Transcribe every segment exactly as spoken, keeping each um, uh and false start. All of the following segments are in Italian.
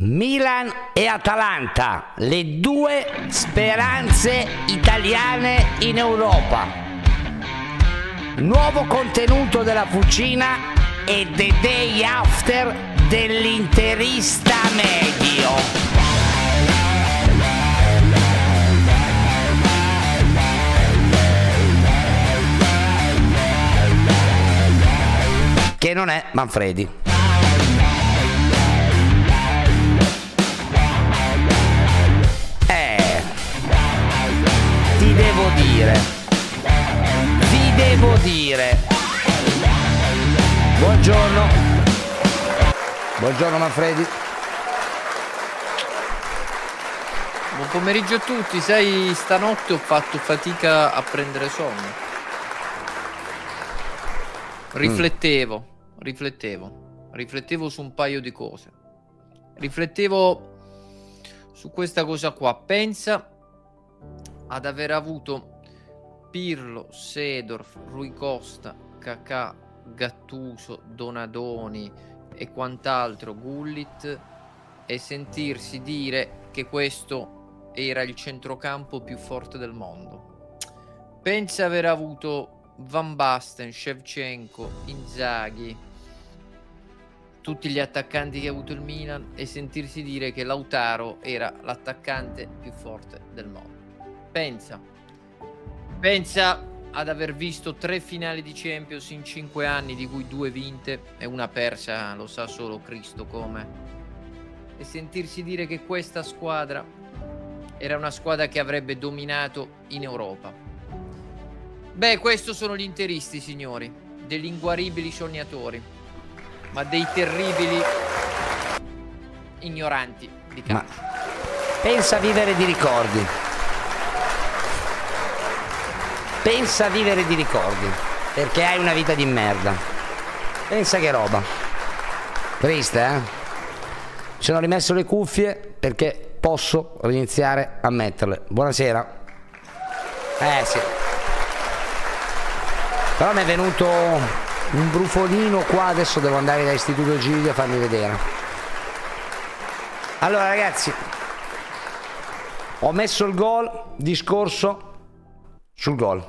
Milan e Atalanta, le due speranze italiane in Europa. Nuovo contenuto della Fucina e The Day After dell'interista medio. Che non è Manfredi. Eh, ti devo dire, vi devo dire, buongiorno, buongiorno Manfredi. Buon pomeriggio a tutti, sai, stanotte ho fatto fatica a prendere sonno. Riflettevo, mm. riflettevo, riflettevo su un paio di cose. Riflettevo su questa cosa qua. Pensa ad aver avuto Pirlo, Seedorf, Rui Costa, Kakà, Gattuso, Donadoni e quant'altro, Gullit, e sentirsi dire che questo era il centrocampo più forte del mondo. Pensa aver avuto Van Basten, Shevchenko, Inzaghi, tutti gli attaccanti che ha avuto il Milan, e sentirsi dire che Lautaro era l'attaccante più forte del mondo. Pensa, pensa ad aver visto tre finali di Champions in cinque anni, di cui due vinte e una persa, lo sa solo Cristo come, e sentirsi dire che questa squadra era una squadra che avrebbe dominato in Europa. Beh, questo sono gli interisti, signori, degli inguaribili sognatori, ma dei terribili ignoranti di calcio. Ma pensa a vivere di ricordi. Pensa a vivere di ricordi, perché hai una vita di merda. Pensa che roba. Triste, eh? Mi sono rimesso le cuffie perché posso iniziare a metterle. Buonasera. Eh sì. Però mi è venuto un brufolino qua, adesso devo andare dall'Istituto Giglio a farmi vedere. Allora ragazzi, ho messo il gol, discorso sul gol.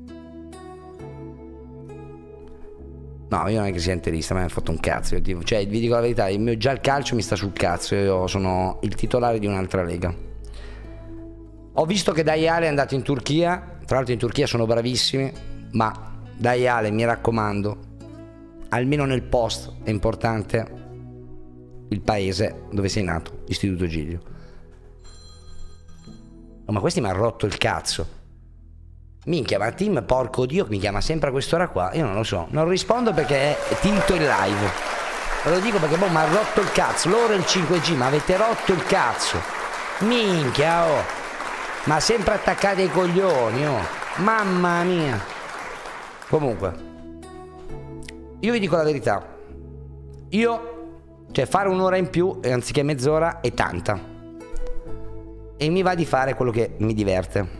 No, io non è che sia interista, ma mi ha fatto un cazzo. Io dico, cioè, vi dico la verità, il mio, già il calcio mi sta sul cazzo. Io sono il titolare di un'altra lega. Ho visto che Dayale è andato in Turchia. Tra l'altro in Turchia sono bravissimi, ma Dayale, mi raccomando, almeno nel post è importante il paese dove sei nato, Istituto Giglio. Oh, ma questi mi hanno rotto il cazzo. Minchia, ma team, porco Dio, mi chiama sempre a quest'ora qua. Io non lo so, non rispondo perché è tinto in live. Ve lo dico perché boh, mi ha rotto il cazzo. Loro il cinque G, ma avete rotto il cazzo. Minchia, oh. Ma sempre attaccati ai coglioni, oh. Mamma mia. Comunque, io vi dico la verità. Io, cioè, fare un'ora in più anziché mezz'ora è tanta. E mi va di fare quello che mi diverte.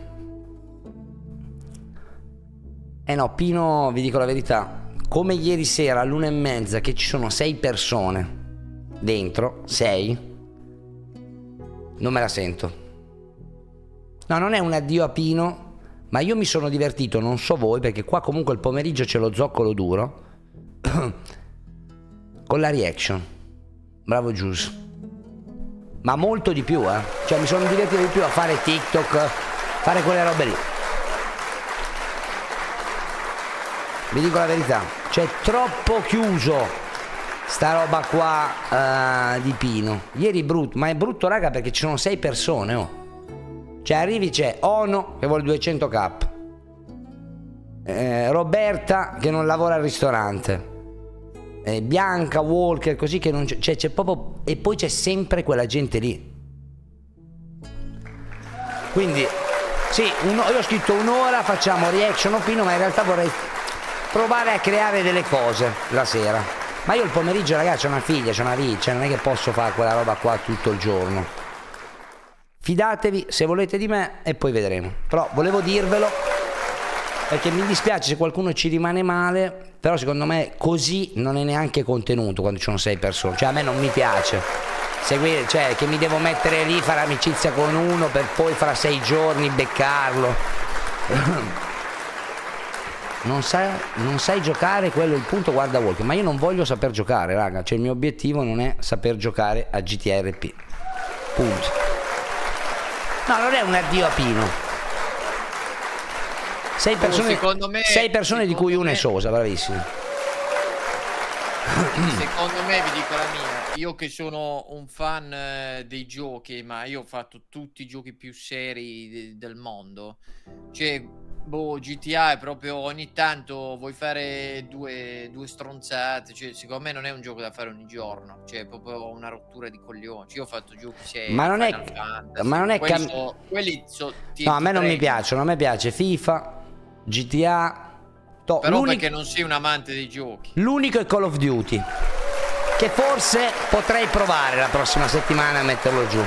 Eh no, Pino, vi dico la verità, come ieri sera all'una e mezza che ci sono sei persone dentro, sei, non me la sento. No, non è un addio a Pino, ma io mi sono divertito, non so voi, perché qua comunque il pomeriggio c'è lo zoccolo duro con la reaction. Bravo Gius. Ma molto di più, eh. Cioè mi sono divertito di più a fare TikTok, fare quelle robe lì. Vi dico la verità, c'è troppo chiuso sta roba qua uh, di Pino. Ieri brutto, ma è brutto raga perché ci sono sei persone, oh. Cioè arrivi, c'è Ono che vuole duecento k, eh, Roberta che non lavora al ristorante, eh, Bianca, Walker, così che non c'è, cioè, c'è proprio, e poi c'è sempre quella gente lì. Quindi sì, uno, io ho scritto un'ora, facciamo reaction o Pino, ma in realtà vorrei provare a creare delle cose la sera. Ma io il pomeriggio ragazzi ho una figlia, c'ho una vita, cioè non è che posso fare quella roba qua tutto il giorno. Fidatevi se volete di me e poi vedremo. Però volevo dirvelo perché mi dispiace se qualcuno ci rimane male, però secondo me così non è neanche contenuto quando ci sono sei persone. Cioè a me non mi piace. seguire, cioè che mi devo mettere lì, fare amicizia con uno per poi fra sei giorni beccarlo. Non sai, non sai giocare, quello è il punto, guarda Walker. Ma io non voglio saper giocare, raga. Cioè il mio obiettivo non è saper giocare a G T R P. Punto. No, non è un addio a Pino. Sei persone, oh, me, sei persone di cui una è Sosa, bravissimo. Secondo me, vi dico la mia, io che sono un fan eh, dei giochi, ma io ho fatto tutti i giochi più seri de del mondo. Cioè, boh, G T A è proprio ogni tanto vuoi fare due, due stronzate. Cioè, secondo me non è un gioco da fare ogni giorno. Cioè, è proprio una rottura di coglioni. Cioè, io ho fatto giochi seri. Ma non è, Fantasy, ma non è quelli cam... so, quelli so, ti, no, a ti me non prego. mi piacciono. A me piace FIFA, G T A. Però perché non sei un amante dei giochi. L'unico è Call of Duty, che forse potrei provare la prossima settimana a metterlo giù.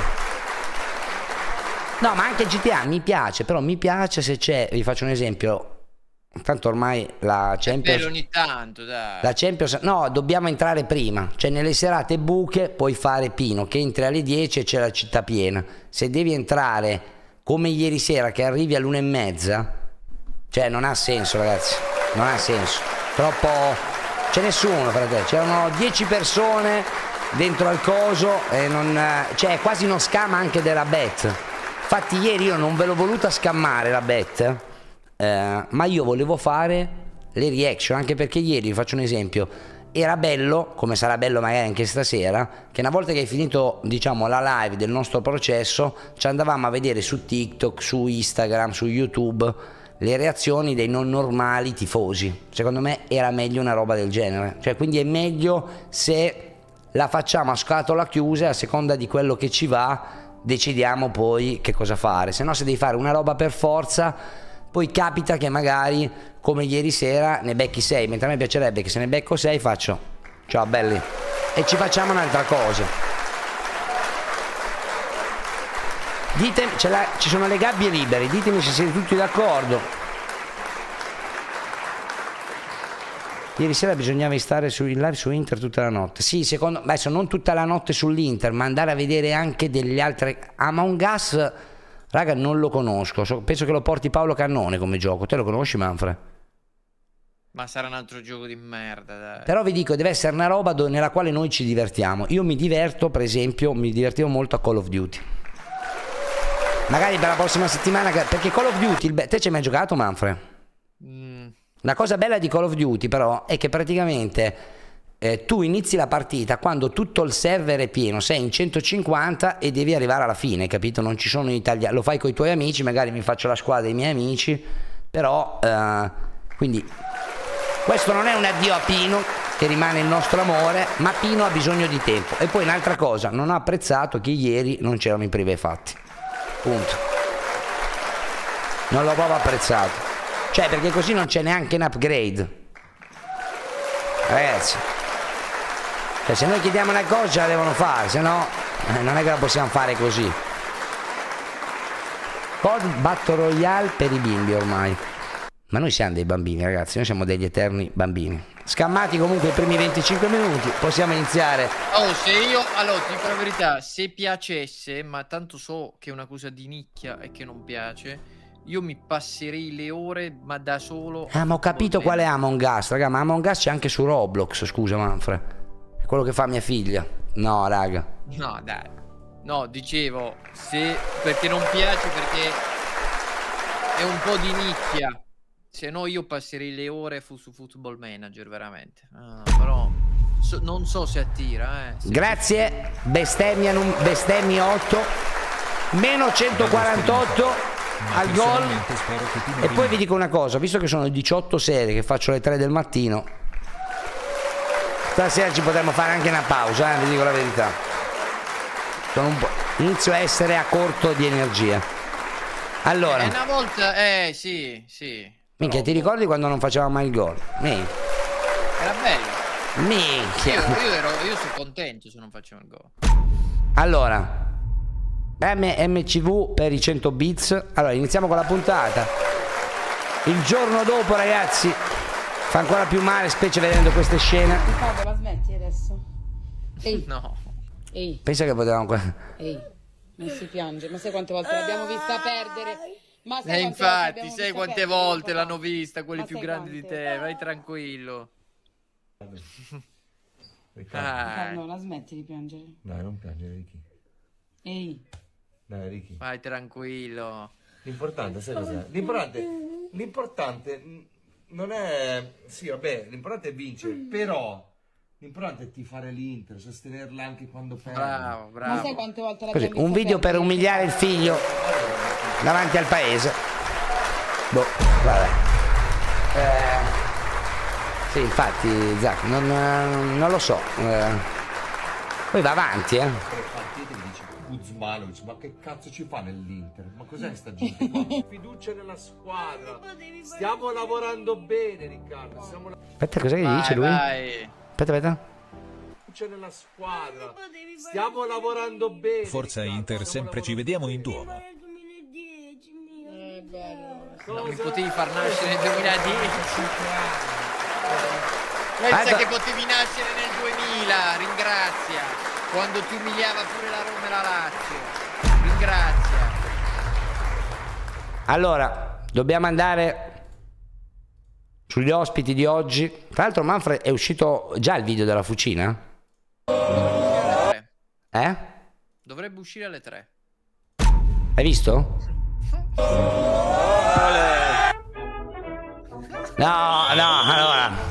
No, ma anche G T A mi piace, però mi piace se c'è, vi faccio un esempio, tanto ormai la Champions, ogni tanto, dai. La Champions, no, dobbiamo entrare prima, cioè nelle serate buche puoi fare Pino, che entri alle dieci e c'è la città piena. Se devi entrare come ieri sera che arrivi all'una e mezza, cioè non ha senso, ragazzi. Non ha senso, troppo, c'è nessuno, fratello, c'erano dieci persone dentro al coso e non, cioè quasi uno scam anche della bet. Infatti ieri io non ve l'ho voluta scammare la bet, eh, ma io volevo fare le reaction, anche perché ieri, vi faccio un esempio, era bello, come sarà bello magari anche stasera, che una volta che hai finito, diciamo, la live del nostro processo, ci andavamo a vedere su TikTok, su Instagram, su YouTube, le reazioni dei non normali tifosi. Secondo me era meglio una roba del genere, cioè quindi è meglio se la facciamo a scatola chiusa, a seconda di quello che ci va decidiamo poi che cosa fare. Se no, se devi fare una roba per forza, poi capita che magari come ieri sera ne becchi sei, mentre a me piacerebbe che se ne becco sei faccio ciao belli e ci facciamo un'altra cosa. Ditemi, ci sono le gabbie libere, ditemi se siete tutti d'accordo. Ieri sera bisognava stare su, in live su Inter tutta la notte. Sì, secondo me, adesso non tutta la notte sull'Inter, ma andare a vedere anche degli altri. Among Us, raga, non lo conosco. Penso che lo porti Paolo Cannone come gioco. Te lo conosci, Manfred? Ma sarà un altro gioco di merda, dai. Però vi dico, deve essere una roba nella quale noi ci divertiamo. Io mi diverto, per esempio, mi divertivo molto a Call of Duty. Magari per la prossima settimana, perché Call of Duty, te ci hai mai giocato, Manfred? Mm. La cosa bella di Call of Duty però è che praticamente eh, tu inizi la partita quando tutto il server è pieno, sei in centocinquanta e devi arrivare alla fine, capito? Non ci sono italiani, lo fai con i tuoi amici, magari mi faccio la squadra dei miei amici, però eh, quindi questo non è un addio a Pino, che rimane il nostro amore, ma Pino ha bisogno di tempo. E poi un'altra cosa, non ho apprezzato che ieri non c'erano i privé fatti. Punto. Non l'ho proprio apprezzato. Cioè, perché così non c'è neanche un upgrade. Ragazzi, cioè, se noi chiediamo una cosa la devono fare, se no eh, non è che la possiamo fare così. Code Battle Royale per i bimbi ormai. Ma noi siamo dei bambini, ragazzi, noi siamo degli eterni bambini. Scammati comunque i primi venticinque minuti, possiamo iniziare. Oh, se io, allora, ti dico la verità, se piacesse, ma tanto so che è una cosa di nicchia e che non piace, io mi passerei le ore, ma da solo. Ah, ma ho capito qual è Among Us, raga, ma Among Us c'è anche su Roblox, scusa Manfred. È quello che fa mia figlia. No, raga. No, dai. No, dicevo, se perché non piace, perché è un po' di nicchia. Se no io passerei le ore fu su Football Manager, veramente. Ah, però so, non so se attira, eh. Se Grazie, bestemmia, bestemmia otto, meno centoquarantotto al gol. E poi vi dico una cosa, visto che sono diciotto serie che faccio alle tre del mattino, stasera ci potremmo fare anche una pausa, eh, vi dico la verità. Sono un po', inizio a essere a corto di energia. Allora, eh, una volta, eh sì, sì. Minchia, ti ricordi quando non facevamo mai il gol? Minchia. Era bello. Minchia. Io, io, ero, io sono contento se non facciamo il gol. Allora, M C V per i cento bits. Allora, iniziamo con la puntata. Il giorno dopo, ragazzi, fa ancora più male, specie vedendo queste scene. Fabio, la smetti adesso? Ehi. No. Ehi. Pensa che potevamo... Ehi, non si piange, ma sai quante volte l'abbiamo vista perdere? Ma sai E quante infatti, volte sai quante perdere, volte papà? l'hanno vista, quelli Ma più sai grandi di quante? te, vai tranquillo. Ah, Ah, no, la smetti di piangere. Dai, non piangere, Ricky. Ehi. Dai, Ricky. vai tranquillo. L'importante, sai cos'è? L'importante, l'importante mh, non è... Sì, vabbè, l'importante è vincere, però l'importante è tifare l'Inter, sostenerla anche quando perde. Bravo, Ma bravo. sai quante volte Così, l'abbiamo un vista video per perdere? umiliare il figlio davanti al paese. Boh, vabbè. Eh, sì, infatti, Zac, non, non lo so. Eh, poi va avanti, eh. Tre partite che dice Kuzmanovic, ma che cazzo ci fa nell'Inter? Ma cos'è sta gente qua? Fiducia nella squadra. Stiamo lavorando bene, Riccardo. Stiamo la- Aspetta, cos'è che Vai, dice lui? vai. Aspetta, aspetta. fiducia nella squadra. Stiamo lavorando bene. Forza Riccardo, Inter, stiamo sempre ci lavorando vediamo in bene. Duomo. Eh, bello. Non mi Cosa? potevi far nascere nel duemiladieci. Pensa Guarda- che potevi nascere nel duemila, ringrazia. Quando ti umiliava pure la Roma e la Lazio. Ringrazia. Allora, dobbiamo andare sugli ospiti di oggi. Tra l'altro, Manfred, è uscito già il video della fucina? Dovrebbe uscire alle tre. Eh? Dovrebbe uscire alle tre. Hai visto? No, no, allora.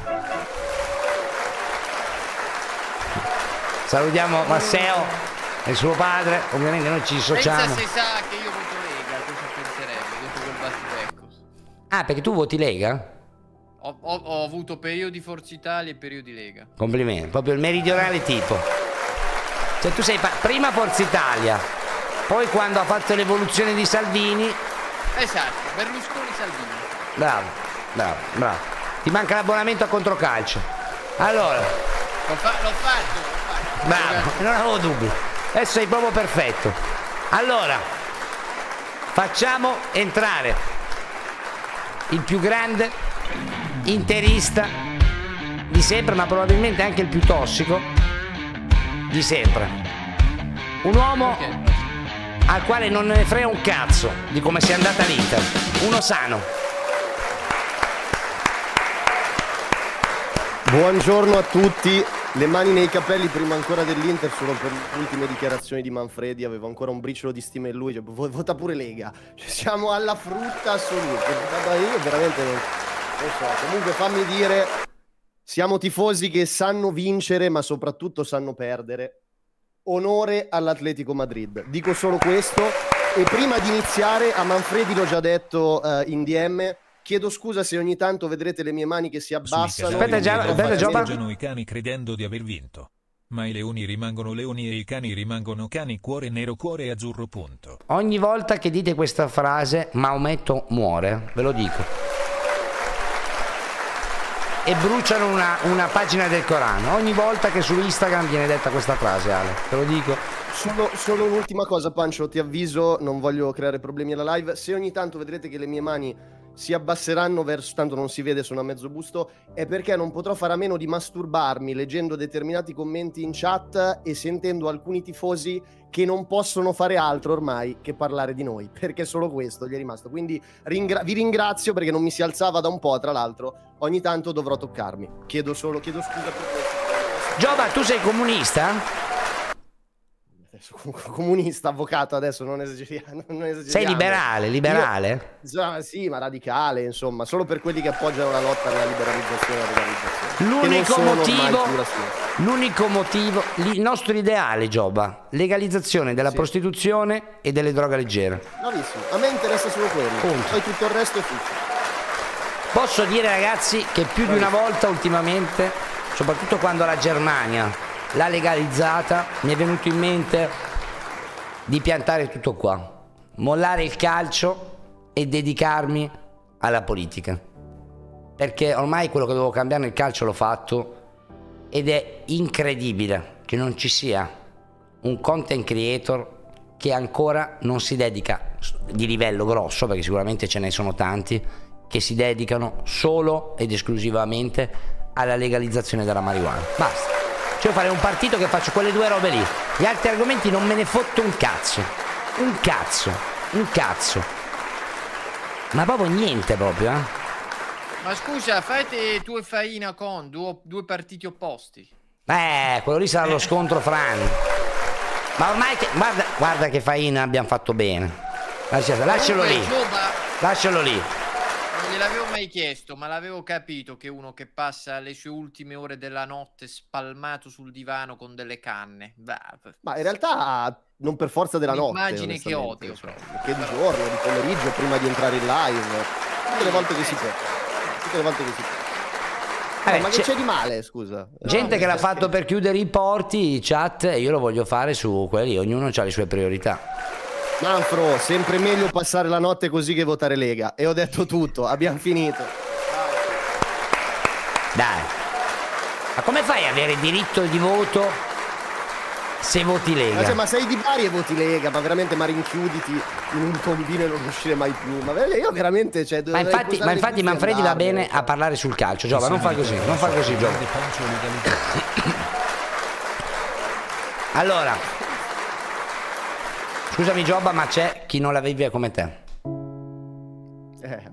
Salutiamo Matteo e suo padre. Ovviamente noi ci Pensa dissociamo. se sa che io voto Lega, cosa penserebbe dopo quel battibecco. Ah, perché tu voti Lega? Ho, ho, ho avuto periodi Forza Italia e periodi Lega. Complimenti, proprio il meridionale tipo. Cioè tu sei pa- prima Forza Italia, poi quando ha fatto l'evoluzione di Salvini. Esatto, Berlusconi Salvini. Bravo, bravo, bravo. Ti manca l'abbonamento a Controcalcio. Allora, L'ho, fa- l'ho fatto, l'ho fatto. bravo, non avevo dubbi. Adesso sei proprio perfetto. Allora, facciamo entrare il più grande interista di sempre, ma probabilmente anche il più tossico di sempre. Un uomo Ok. al quale non ne frega un cazzo di come sia andata l'Inter. Uno sano. Buongiorno a tutti, le mani nei capelli prima ancora dell'Inter solo per le ultime dichiarazioni di Manfredi, avevo ancora un briciolo di stima in lui, cioè, vo- vota pure Lega, cioè, siamo alla frutta assoluta, Guarda, io veramente non, non so, comunque fammi dire, siamo tifosi che sanno vincere ma soprattutto sanno perdere, onore all'Atletico Madrid, dico solo questo e prima di iniziare a Manfredi l'ho già detto uh, in D M. Chiedo scusa se ogni tanto vedrete le mie mani che si abbassano. Aspetta, già- aspetta, Giova. Mangiano i cani credendo di aver vinto. Ma i leoni rimangono leoni e i cani rimangono cani, cuore nero, cuore azzurro, punto. Ogni volta che dite questa frase, Maometto muore, ve lo dico. E bruciano una, una pagina del Corano. Ogni volta che su Instagram viene detta questa frase, Ale, te lo dico. Solo, solo un'ultima cosa, Pancio, ti avviso, non voglio creare problemi alla live. Se ogni tanto vedrete che le mie mani si abbasseranno verso, tanto non si vede, sono a mezzo busto, è perché non potrò fare a meno di masturbarmi leggendo determinati commenti in chat e sentendo alcuni tifosi che non possono fare altro ormai che parlare di noi, perché solo questo gli è rimasto. Quindi ringra- vi ringrazio perché non mi si alzava da un po', tra l'altro ogni tanto dovrò toccarmi. Chiedo solo, chiedo scusa per questo. Giova, tu sei comunista? Adesso, comunista, avvocato, adesso non esageriamo. Non esageriamo. Sei liberale, liberale? Io, sì, ma radicale, insomma, solo per quelli che appoggiano la lotta alla liberalizzazione e alla legalizzazione. L'unico Che non sono motivo, ormai più la sinistra. l'unico motivo, il nostro ideale, Giova, legalizzazione della Sì. prostituzione e delle droghe leggere. Bravissimo, a me interessa solo quello. Punto. Poi tutto il resto è futile. Posso dire, ragazzi, che più di una volta ultimamente, soprattutto quando la Germania l'ha legalizzata, mi è venuto in mente di piantare tutto qua, mollare il calcio e dedicarmi alla politica, perché ormai quello che dovevo cambiare nel calcio l'ho fatto ed è incredibile che non ci sia un content creator che ancora non si dedica, di livello grosso, perché sicuramente ce ne sono tanti che si dedicano solo ed esclusivamente alla legalizzazione della marijuana. Basta. Cioè io farei un partito che faccio quelle due robe lì. Gli altri argomenti non me ne fotto un cazzo. Un cazzo. Un cazzo. Ma proprio niente proprio, eh. Ma scusa, fate tu e Faina con due, due partiti opposti. Eh, quello lì sarà lo scontro fra anni. Ma ormai che, guarda, guarda che Faina abbiamo fatto bene. Lascialo, lascialo lì. Lascialo lì. Non gliel'avevo mai chiesto, ma l'avevo capito che uno che passa le sue ultime ore della notte spalmato sul divano con delle canne. Bah, ma in realtà non per forza della notte. Immagine che odio. Cioè, che di giorno, di pomeriggio, prima di entrare in live. Tutte le volte che si può. Tutte le volte che si può. Vabbè, ma che c'è di male, scusa? Gente no, che l'ha fatto per chiudere i porti, chat, io lo voglio fare su quelli, ognuno ha le sue priorità. Manfro, sempre meglio passare la notte così che votare Lega. E ho detto tutto, abbiamo finito. Dai. Ma come fai ad avere diritto di voto se voti Lega? Ma, cioè, ma sei di Bari e voti Lega, ma veramente ma rinchiuditi in un tombino e non uscire mai più. Ma io veramente, cioè, ma infatti, ma infatti Manfredi va bene a parlare sul calcio. Giova, non fa così, non fa così, Giova. Allora, scusami Giobba, ma c'è chi non la vive come te. Eh.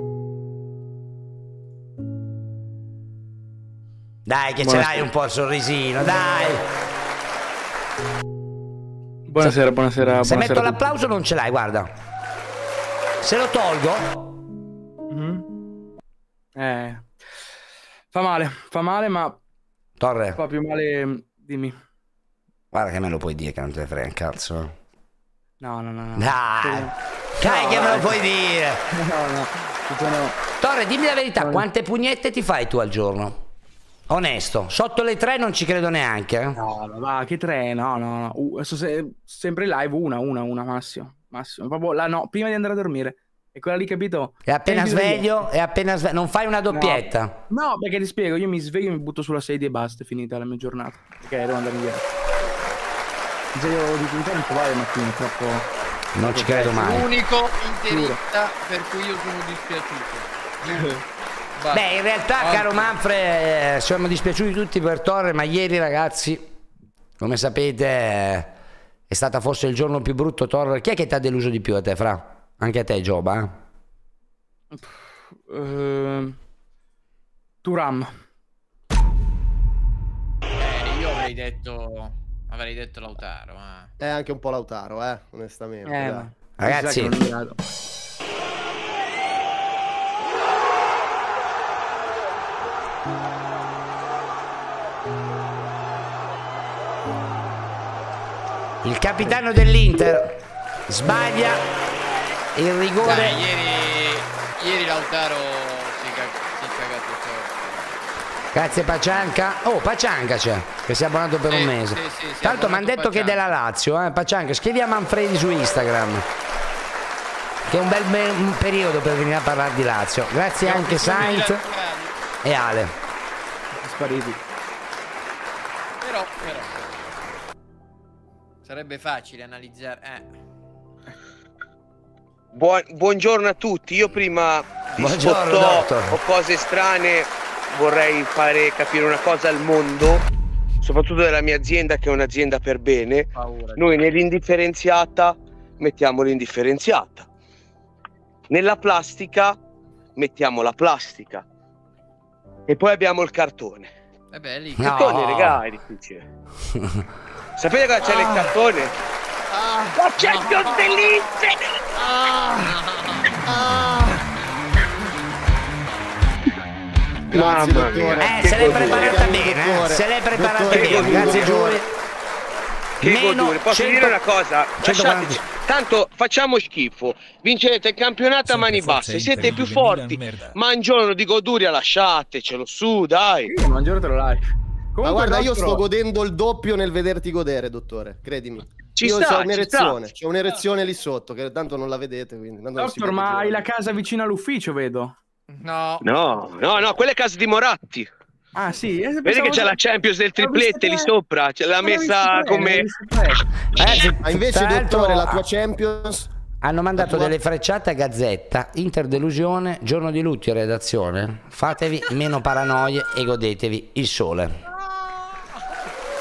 Dai che ce l'hai un po' il sorrisino, dai. Buonasera, buonasera. Se buonasera metto l'applauso non ce l'hai, guarda. Se lo tolgo... Mm-hmm. Eh, fa male, fa male, ma... Torre. Fa più male, dimmi. Guarda che me lo puoi dire che non te ne frega un cazzo. No, no, no. no. Dai. Dai che me lo puoi dire. No, no. Sono... Torre, dimmi la verità, quante pugnette ti fai tu al giorno? Onesto, sotto le tre non ci credo neanche. Eh? No, no, va, che tre, no, no, no. Uh, se, sempre live, una, una, una, massimo. Massimo. Proprio la no, prima di andare a dormire. E quella lì, capito? E appena sveglio, e appena sveglio, non fai una doppietta? No, no, perché ti spiego, io mi sveglio e mi butto sulla sedia e basta, è finita la mia giornata. Perché devo andare via. Se io di puntare non vai la mattina, troppo... Non ci credo mai. L'unico interista per cui io sono dispiaciuto. Beh, in realtà, Anche. caro Manfred, siamo dispiaciuti tutti per Torre, ma ieri, ragazzi, come sapete, è stata forse il giorno più brutto. Torre, chi è che ti ha deluso di più a te, Fra? Anche a te, Giobba? Eh? Uh, Turam. Eh, io avrei detto, avrei detto Lautaro. Ma... È anche un po' Lautaro, eh, onestamente. Eh, ma... Ragazzi... Il capitano dell'Inter sbaglia il rigore. Dai, ieri, ieri Lautaro si è, si è cagato sotto. Grazie Pacianca. Oh, Pacianca c'è, che si è abbonato per sì, un mese. Sì, sì, Tanto mi hanno detto Pacianca. Che è della Lazio, eh? Pacianca, scrivi a Manfredi su Instagram. Che è un bel me un periodo per venire a parlare di Lazio. Grazie Siamo anche Sainz e Ale. Spariti. Però, però. Sarebbe facile analizzare. Eh. Buon, buongiorno a tutti. Io prima di spottò o cose strane vorrei fare capire una cosa al mondo, soprattutto della mia azienda, che è un'azienda per bene. Paura. Noi nell'indifferenziata mettiamo l'indifferenziata, nella plastica mettiamo la plastica e poi abbiamo il cartone. Eh beh, lì. Il cartone, no. Regà, è difficile. Sapete cosa c'è ah. nel cartone? Ah. La Champions no. dell'Inter! Ah. Ah. Grazie, dottore. Eh, se l'hai preparata bene, eh? Se l'hai preparata bene. Grazie, Giulio. Che godure. Posso cento... dire una cosa? Lasciateci. Tanto facciamo schifo. Vincete il campionato a mani basse. Siete più forti. Ma un giorno di goduria lasciatecelo su, dai. Sì, ma un giorno te lo lascio. Comunque, ma guarda, nostro... io sto godendo il doppio nel vederti godere, dottore, credimi. Ci io sta, ho un'erezione, c'è un'erezione lì sotto, che tanto non la vedete, quindi. Doctor, ma hai la casa vicino all'ufficio, vedo. No. No, no, no, quella è casa di Moratti. Ah, sì. Eh, vedi che c'è che... la Champions del triplette lì sopra, ce l'ha messa come... Eh, ma invece, dottore, la tua Champions... Hanno mandato delle frecciate a Gazzetta. Inter delusione, giorno di lutto in redazione. Fatevi meno paranoie e godetevi il sole.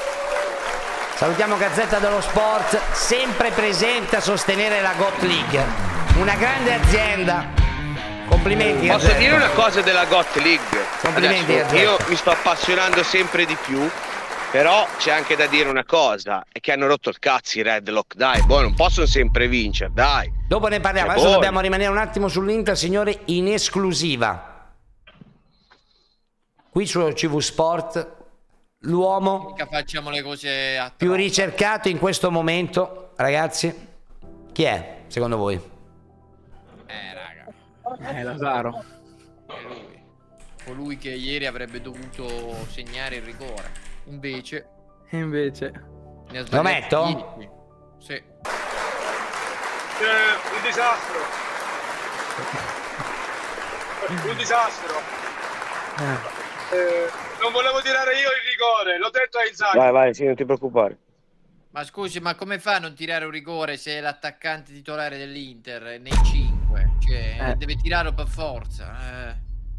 Salutiamo Gazzetta dello Sport, sempre presente a sostenere la G O T League. Una grande azienda. Complimenti. Posso Gazzetta. dire una cosa della G O T League? Complimenti. Adesso, io mi sto appassionando sempre di più, però c'è anche da dire una cosa, è che hanno rotto il cazzo i Redlock, dai, boh, non possono sempre vincere, dai. Dopo ne parliamo, Cioè, adesso boh. dobbiamo rimanere un attimo sull'Inter, signore, in esclusiva. Qui su C V Sport, l'uomo Mica facciamo le cose a più ricercato in questo momento, ragazzi, chi è, secondo voi? Eh, raga. Eh, Lazzaro. È lui. Colui che ieri avrebbe dovuto segnare il rigore. Invece... E invece... Ne ha Lo sbagliati metto? dieci. Sì. Eh, un disastro. Un disastro. Eh, non volevo tirare io il rigore, l'ho detto a Inzaghi. Vai, vai, sì, non ti preoccupare. Ma scusi, ma come fa a non tirare un rigore se è l'attaccante titolare dell'Inter nei cinque? Cioè, Eh. deve tirarlo per forza. Eh.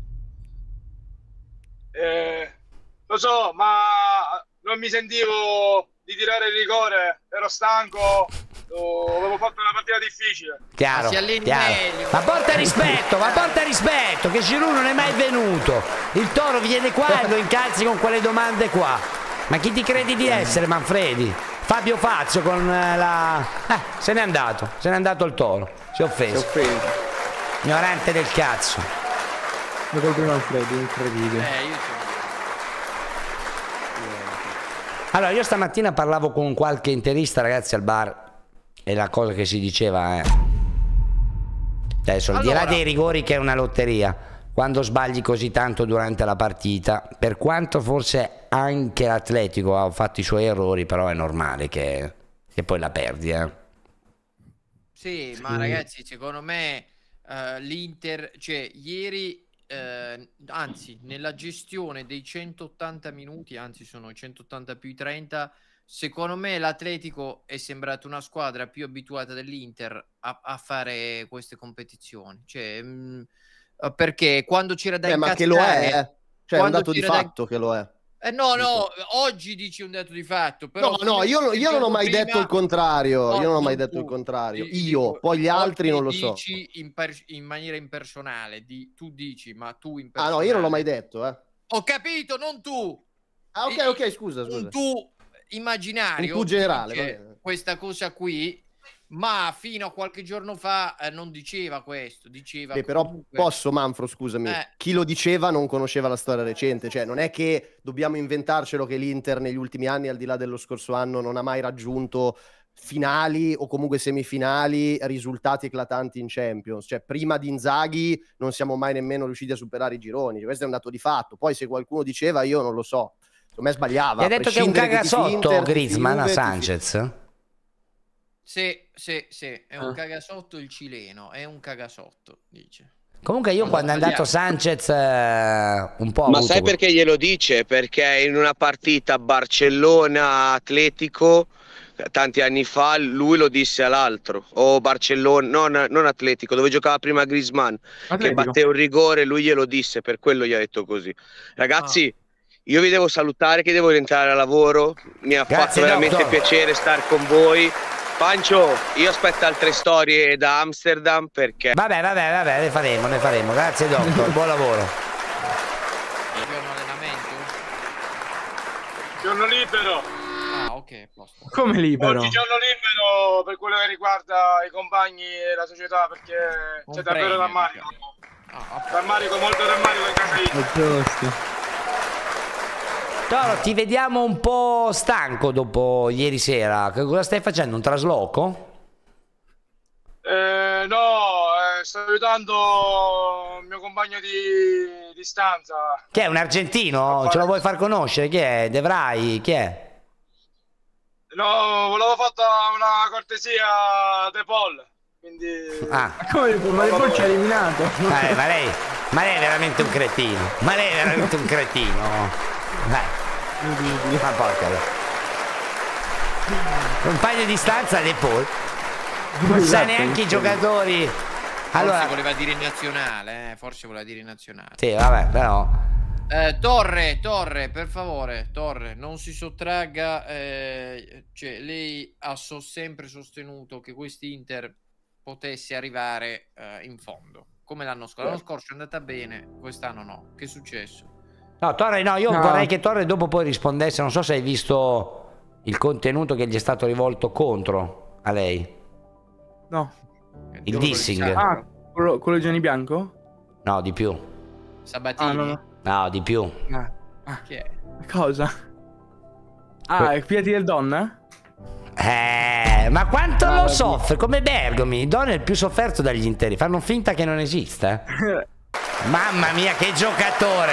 Eh, lo so, ma non mi sentivo di tirare il rigore, ero stanco, oh, avevo fatto una partita difficile. Chiaro, Ma si alleni chiaro. meglio. Ma porta rispetto, ma porta rispetto, che Giroud non è mai venuto. Il Toro viene qua e lo incalzi con quelle domande qua. Ma chi ti credi di essere, Manfredi? Fabio Fazio con la... Eh, se n'è andato, se n'è andato il Toro. Si è Si è offeso. offeso. Ignorante del cazzo. Lo colpiva Alfredo, incredibile. Eh, io sono... Allora, io stamattina parlavo con qualche interista, ragazzi, al bar, e la cosa che si diceva è... Adesso, al di là Allora. dei rigori che è una lotteria, quando sbagli così tanto durante la partita, per quanto forse anche l'Atletico ha fatto i suoi errori, però è normale che, che poi la perdi, eh. Sì, ma ragazzi, secondo me eh, l'Inter, cioè ieri, eh, anzi, nella gestione dei centottanta minuti, anzi sono i centottanta più i trenta, secondo me l'Atletico è sembrato una squadra più abituata dell'Inter a, a fare queste competizioni. Cioè, mh, perché quando c'era da Eh, ma che lo incazzare... è, eh. Cioè è un quando dato di c'era da- fatto che lo è. Eh, no, no, oggi dici un dato di fatto, però No, no, io, io non ho mai prima- detto il contrario. No, Io non ho non mai detto tu. il contrario. Di- Io, dico, poi gli altri oggi non lo so. dici in, per- in maniera impersonale, di, tu dici, ma tu in Ah personale. no, io non l'ho mai detto, eh. Ho capito, non tu. Ah, ok, E- ok, scusa, scusa. Un tu immaginario. Un tu generale, dice va bene. questa cosa qui, ma fino a qualche giorno fa eh, non diceva questo, diceva Beh, però comunque- posso, Manfro, scusami, Eh. chi lo diceva non conosceva la storia recente, cioè non è che dobbiamo inventarcelo che l'Inter negli ultimi anni, al di là dello scorso anno, non ha mai raggiunto finali o comunque semifinali, risultati eclatanti in Champions, cioè prima di Inzaghi non siamo mai nemmeno riusciti a superare i gironi, cioè, questo è un dato di fatto, poi se qualcuno diceva io non lo so, secondo me sbagliava. Ti ha detto che è un prescindere che tifi cagasotto Inter, tifi Griezmann a Juve, tifi- Sanchez? Sì, sì, sì, è un Ah. cagasotto il cileno, è un cagasotto, dice. Comunque io quando è andato Sanchez eh, un po' ho Ma avuto sai que- perché glielo dice? Perché in una partita Barcellona-Atletico tanti anni fa lui lo disse all'altro, o Barcellona, non, non Atletico, dove giocava prima Griezmann, che Atletico. batté un rigore, lui glielo disse, per quello gli ha detto così. Ragazzi, io vi devo salutare che devo rientrare a lavoro, mi ha Grazie, fatto veramente Doctor. piacere star con voi. Pancio, io aspetto altre storie da Amsterdam perché... Vabbè, vabbè, vabbè, ne faremo, ne faremo. Grazie, Doctor, buon lavoro. Giorno allenamento? Giorno libero. Ah, ok, posto. Come libero? Oggi giorno libero per quello che riguarda i compagni e la società, perché Un c'è davvero premio, rammarico. Ah, a- Rammarico, molto rammarico in casa io. È giusto. Toro, ti vediamo un po' stanco dopo ieri sera. Che cosa stai facendo? Un trasloco? Eh, no, eh, sto aiutando il mio compagno di, di stanza. Chi è? Un argentino? Ce lo vuoi far conoscere? Chi è? De Vrij? Chi è? No, volevo fatta una cortesia a De Paul, quindi... Ah, Ma come ma De Paul ci ha eliminato? eh, ma lei, ma lei è veramente un cretino. Ma lei è veramente un cretino. Dai. Ma porca. Compagno di stanza De Paul. Non sa Esatto, neanche i giocatori. Forse Allora, voleva dire in nazionale, eh? Forse voleva dire in nazionale. sì, vabbè, però Eh, Torre, Torre, per favore, Torre, non si sottragga. Eh, cioè, lei ha so sempre sostenuto che quest'Inter potesse arrivare eh, in fondo, come l'anno scorso. L'anno scorso è andata bene, quest'anno no. Che è successo? No, Torre, no, io No. vorrei che Torre dopo poi rispondesse. Non so se hai visto il contenuto che gli è stato rivolto contro a lei. No. Il dissing. Ah, quello, quello di Gianni Bianco? No, di più. Sabatini? Ah, no, no. No, di più. Ah, ah, Chi è? cosa? Ah, è Piatti del Donna? Eh, ma quanto Ah, lo sì. soffre? Come Bergomi. Don è il più sofferto dagli interi. Fanno finta che non esista. eh. Mamma mia, che giocatore.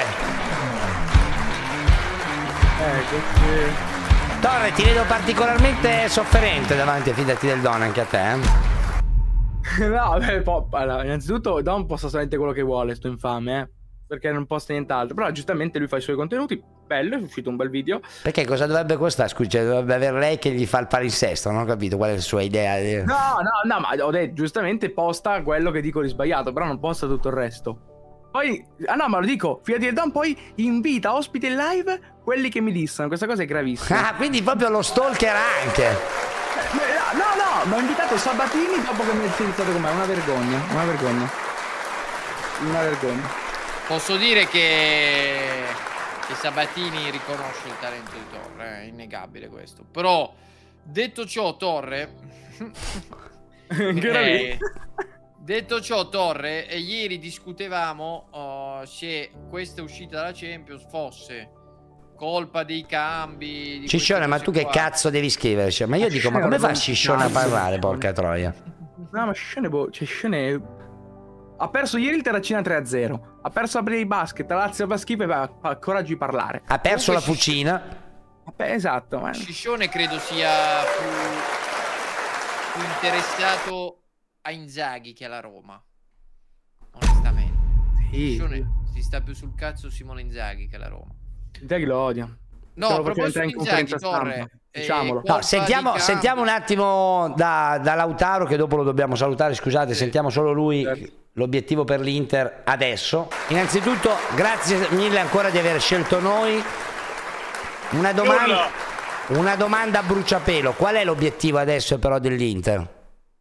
Eh, che... Torre, ti vedo particolarmente sofferente davanti ai fidati del Don, anche a te. eh? No, beh, po- allora, innanzitutto Don posta solamente quello che vuole, sto infame, eh. Perché non posta nient'altro. Però giustamente lui fa i suoi contenuti. Bello, è uscito un bel video. Perché cosa dovrebbe costare? Scusa, dovrebbe avere lei che gli fa il palinsesto. Non ho capito qual è la sua idea. di- No, no, no, ma ho detto, giustamente posta quello che dico di sbagliato, però non posta tutto il resto. Poi, ah no, ma lo dico, Fiat del Don poi invita ospiti in live quelli che mi dissano. Questa cosa è gravissima. Ah, quindi proprio lo stalker anche. Eh, No, no, ma ho invitato Sabatini dopo che mi ha iniziato con me. Una vergogna, una vergogna. Una vergogna. Posso dire che, che Sabatini riconosce il talento di Torre, è innegabile questo. Però, detto ciò, Torre... Che era lì? eh, detto ciò, Torre, e ieri discutevamo uh, se questa uscita dalla Champions fosse colpa dei cambi. Di Ciccione, ma tu che qua. cazzo devi scriverci? Ma io dico, ma come fa Ciccione a parlare, porca troia? No, ma Scene, boh, cioè Scene... Ha perso ieri il Terracina tre a zero. Ha perso la di basket, la Lazio fa schifo e ha, ha coraggio di parlare. Ha perso Comunque la Cicci- fucina. Beh, esatto, ma... Sciscione credo sia più, più interessato a Inzaghi che alla Roma, onestamente. Sì. Sciscione si sta più sul cazzo Simone Inzaghi che alla Roma. Inzaghi lo odia. No, Ce a lo faceva proposito entrare di in Inzaghi, conferenza Torre, stampa, eh, diciamolo. colpa No, sentiamo, di sentiamo un cambi. attimo da, da Lautaro, che dopo lo dobbiamo salutare, scusate, sentiamo solo lui Certo. l'obiettivo per l'Inter adesso. Innanzitutto, grazie mille ancora di aver scelto noi. Una domanda, una domanda a bruciapelo, qual è l'obiettivo adesso però dell'Inter?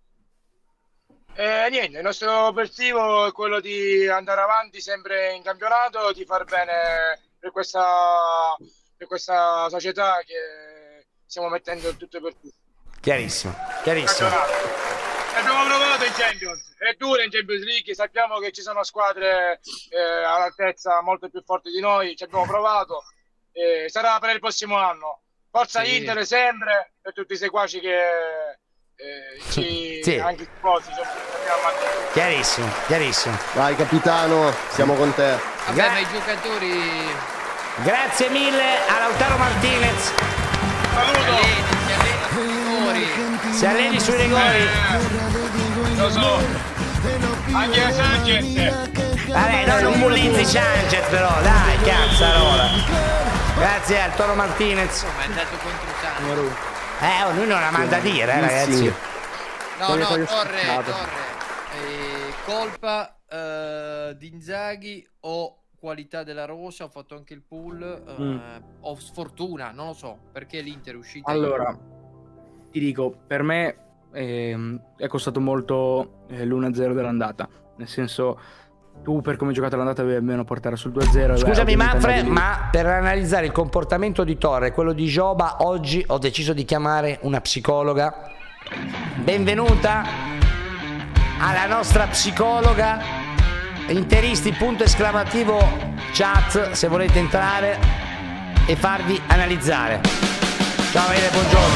Eh, niente, il nostro obiettivo è quello di andare avanti sempre in campionato, di far bene per questa, per questa società che stiamo mettendo il tutto per tutto. Chiarissimo, chiarissimo. Campionato. Abbiamo provato in Champions, è dura in Champions League, sappiamo che ci sono squadre eh, all'altezza molto più forti di noi, ci abbiamo provato, eh, sarà per il prossimo anno. Forza Sì. Inter sempre, per tutti i seguaci che eh, ci, Sì. anche i tifosi, ci abbiamo mantenuto. Chiarissimo, chiarissimo. Vai capitano, siamo con te. Vabbè, Gra- ma i giocatori Grazie mille a Lautaro Martinez. Saluto! si allena sui rigori. Si alleni sui rigori. Eh, lo so, anche Sanchez. Vabbè, no, non bullizzi Sanchez però, dai, cazzarola. Grazie al Toro Martinez. Ma è andato contro Santos. Numero uno. Eh, oh, lui non la manda a dire, eh, ragazzi. No, Poi- no, poi ho Torre, scappato. Torre. Eh, colpa eh, di Inzaghi o qualità della rosa? Ho fatto anche il pool. eh, Mm. O sfortuna, non lo so. Perché l'Inter è uscita. Allora, ti dico, per me ehm, è costato molto eh, l'uno a zero dell'andata. Nel senso, tu per come hai giocato l'andata dovevi almeno portare sul due a zero. Scusami Manfred, ma per analizzare il comportamento di Torre e quello di Joba, oggi ho deciso di chiamare una psicologa. Benvenuta alla nostra psicologa. Interisti, punto esclamativo, chat, se volete entrare e farvi analizzare. Ciao Ele, buongiorno.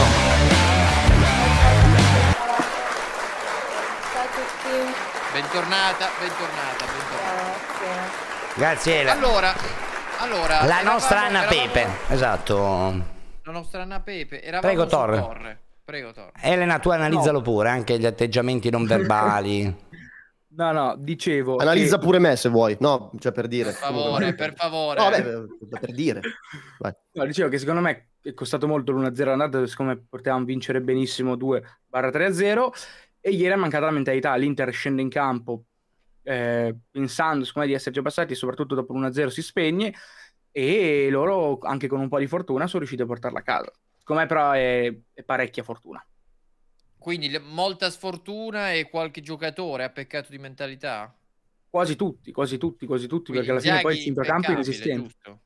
Ciao a tutti. Bentornata, bentornata, bentornata. Grazie Ele. Allora, allora La eravamo- nostra Anna eravamo- Pepe, esatto. La nostra Anna Pepe. Eravamo Prego, su Torre. Prego, Torre. Elena, tu analizzalo pure, anche gli atteggiamenti non verbali. No, no, dicevo. Analizza che- pure me se vuoi. No, cioè per dire. Per favore, per favore. No, vabbè, per dire. Vai. No, dicevo che secondo me è costato molto l'uno a zero all'andata, secondo me potevamo vincere benissimo due tre a zero, e ieri è mancata la mentalità. L'Inter scende in campo eh, pensando secondo me di esserci passati, e soprattutto dopo l'uno a zero si spegne, e loro anche con un po' di fortuna sono riusciti a portarla a casa. Secondo me però è, è parecchia fortuna. Quindi le, molta sfortuna e qualche giocatore ha peccato di mentalità? Quasi tutti, quasi tutti, quasi tutti, Quindi perché alla fine poi il centrocampo è impeccabile, inesistente. giusto?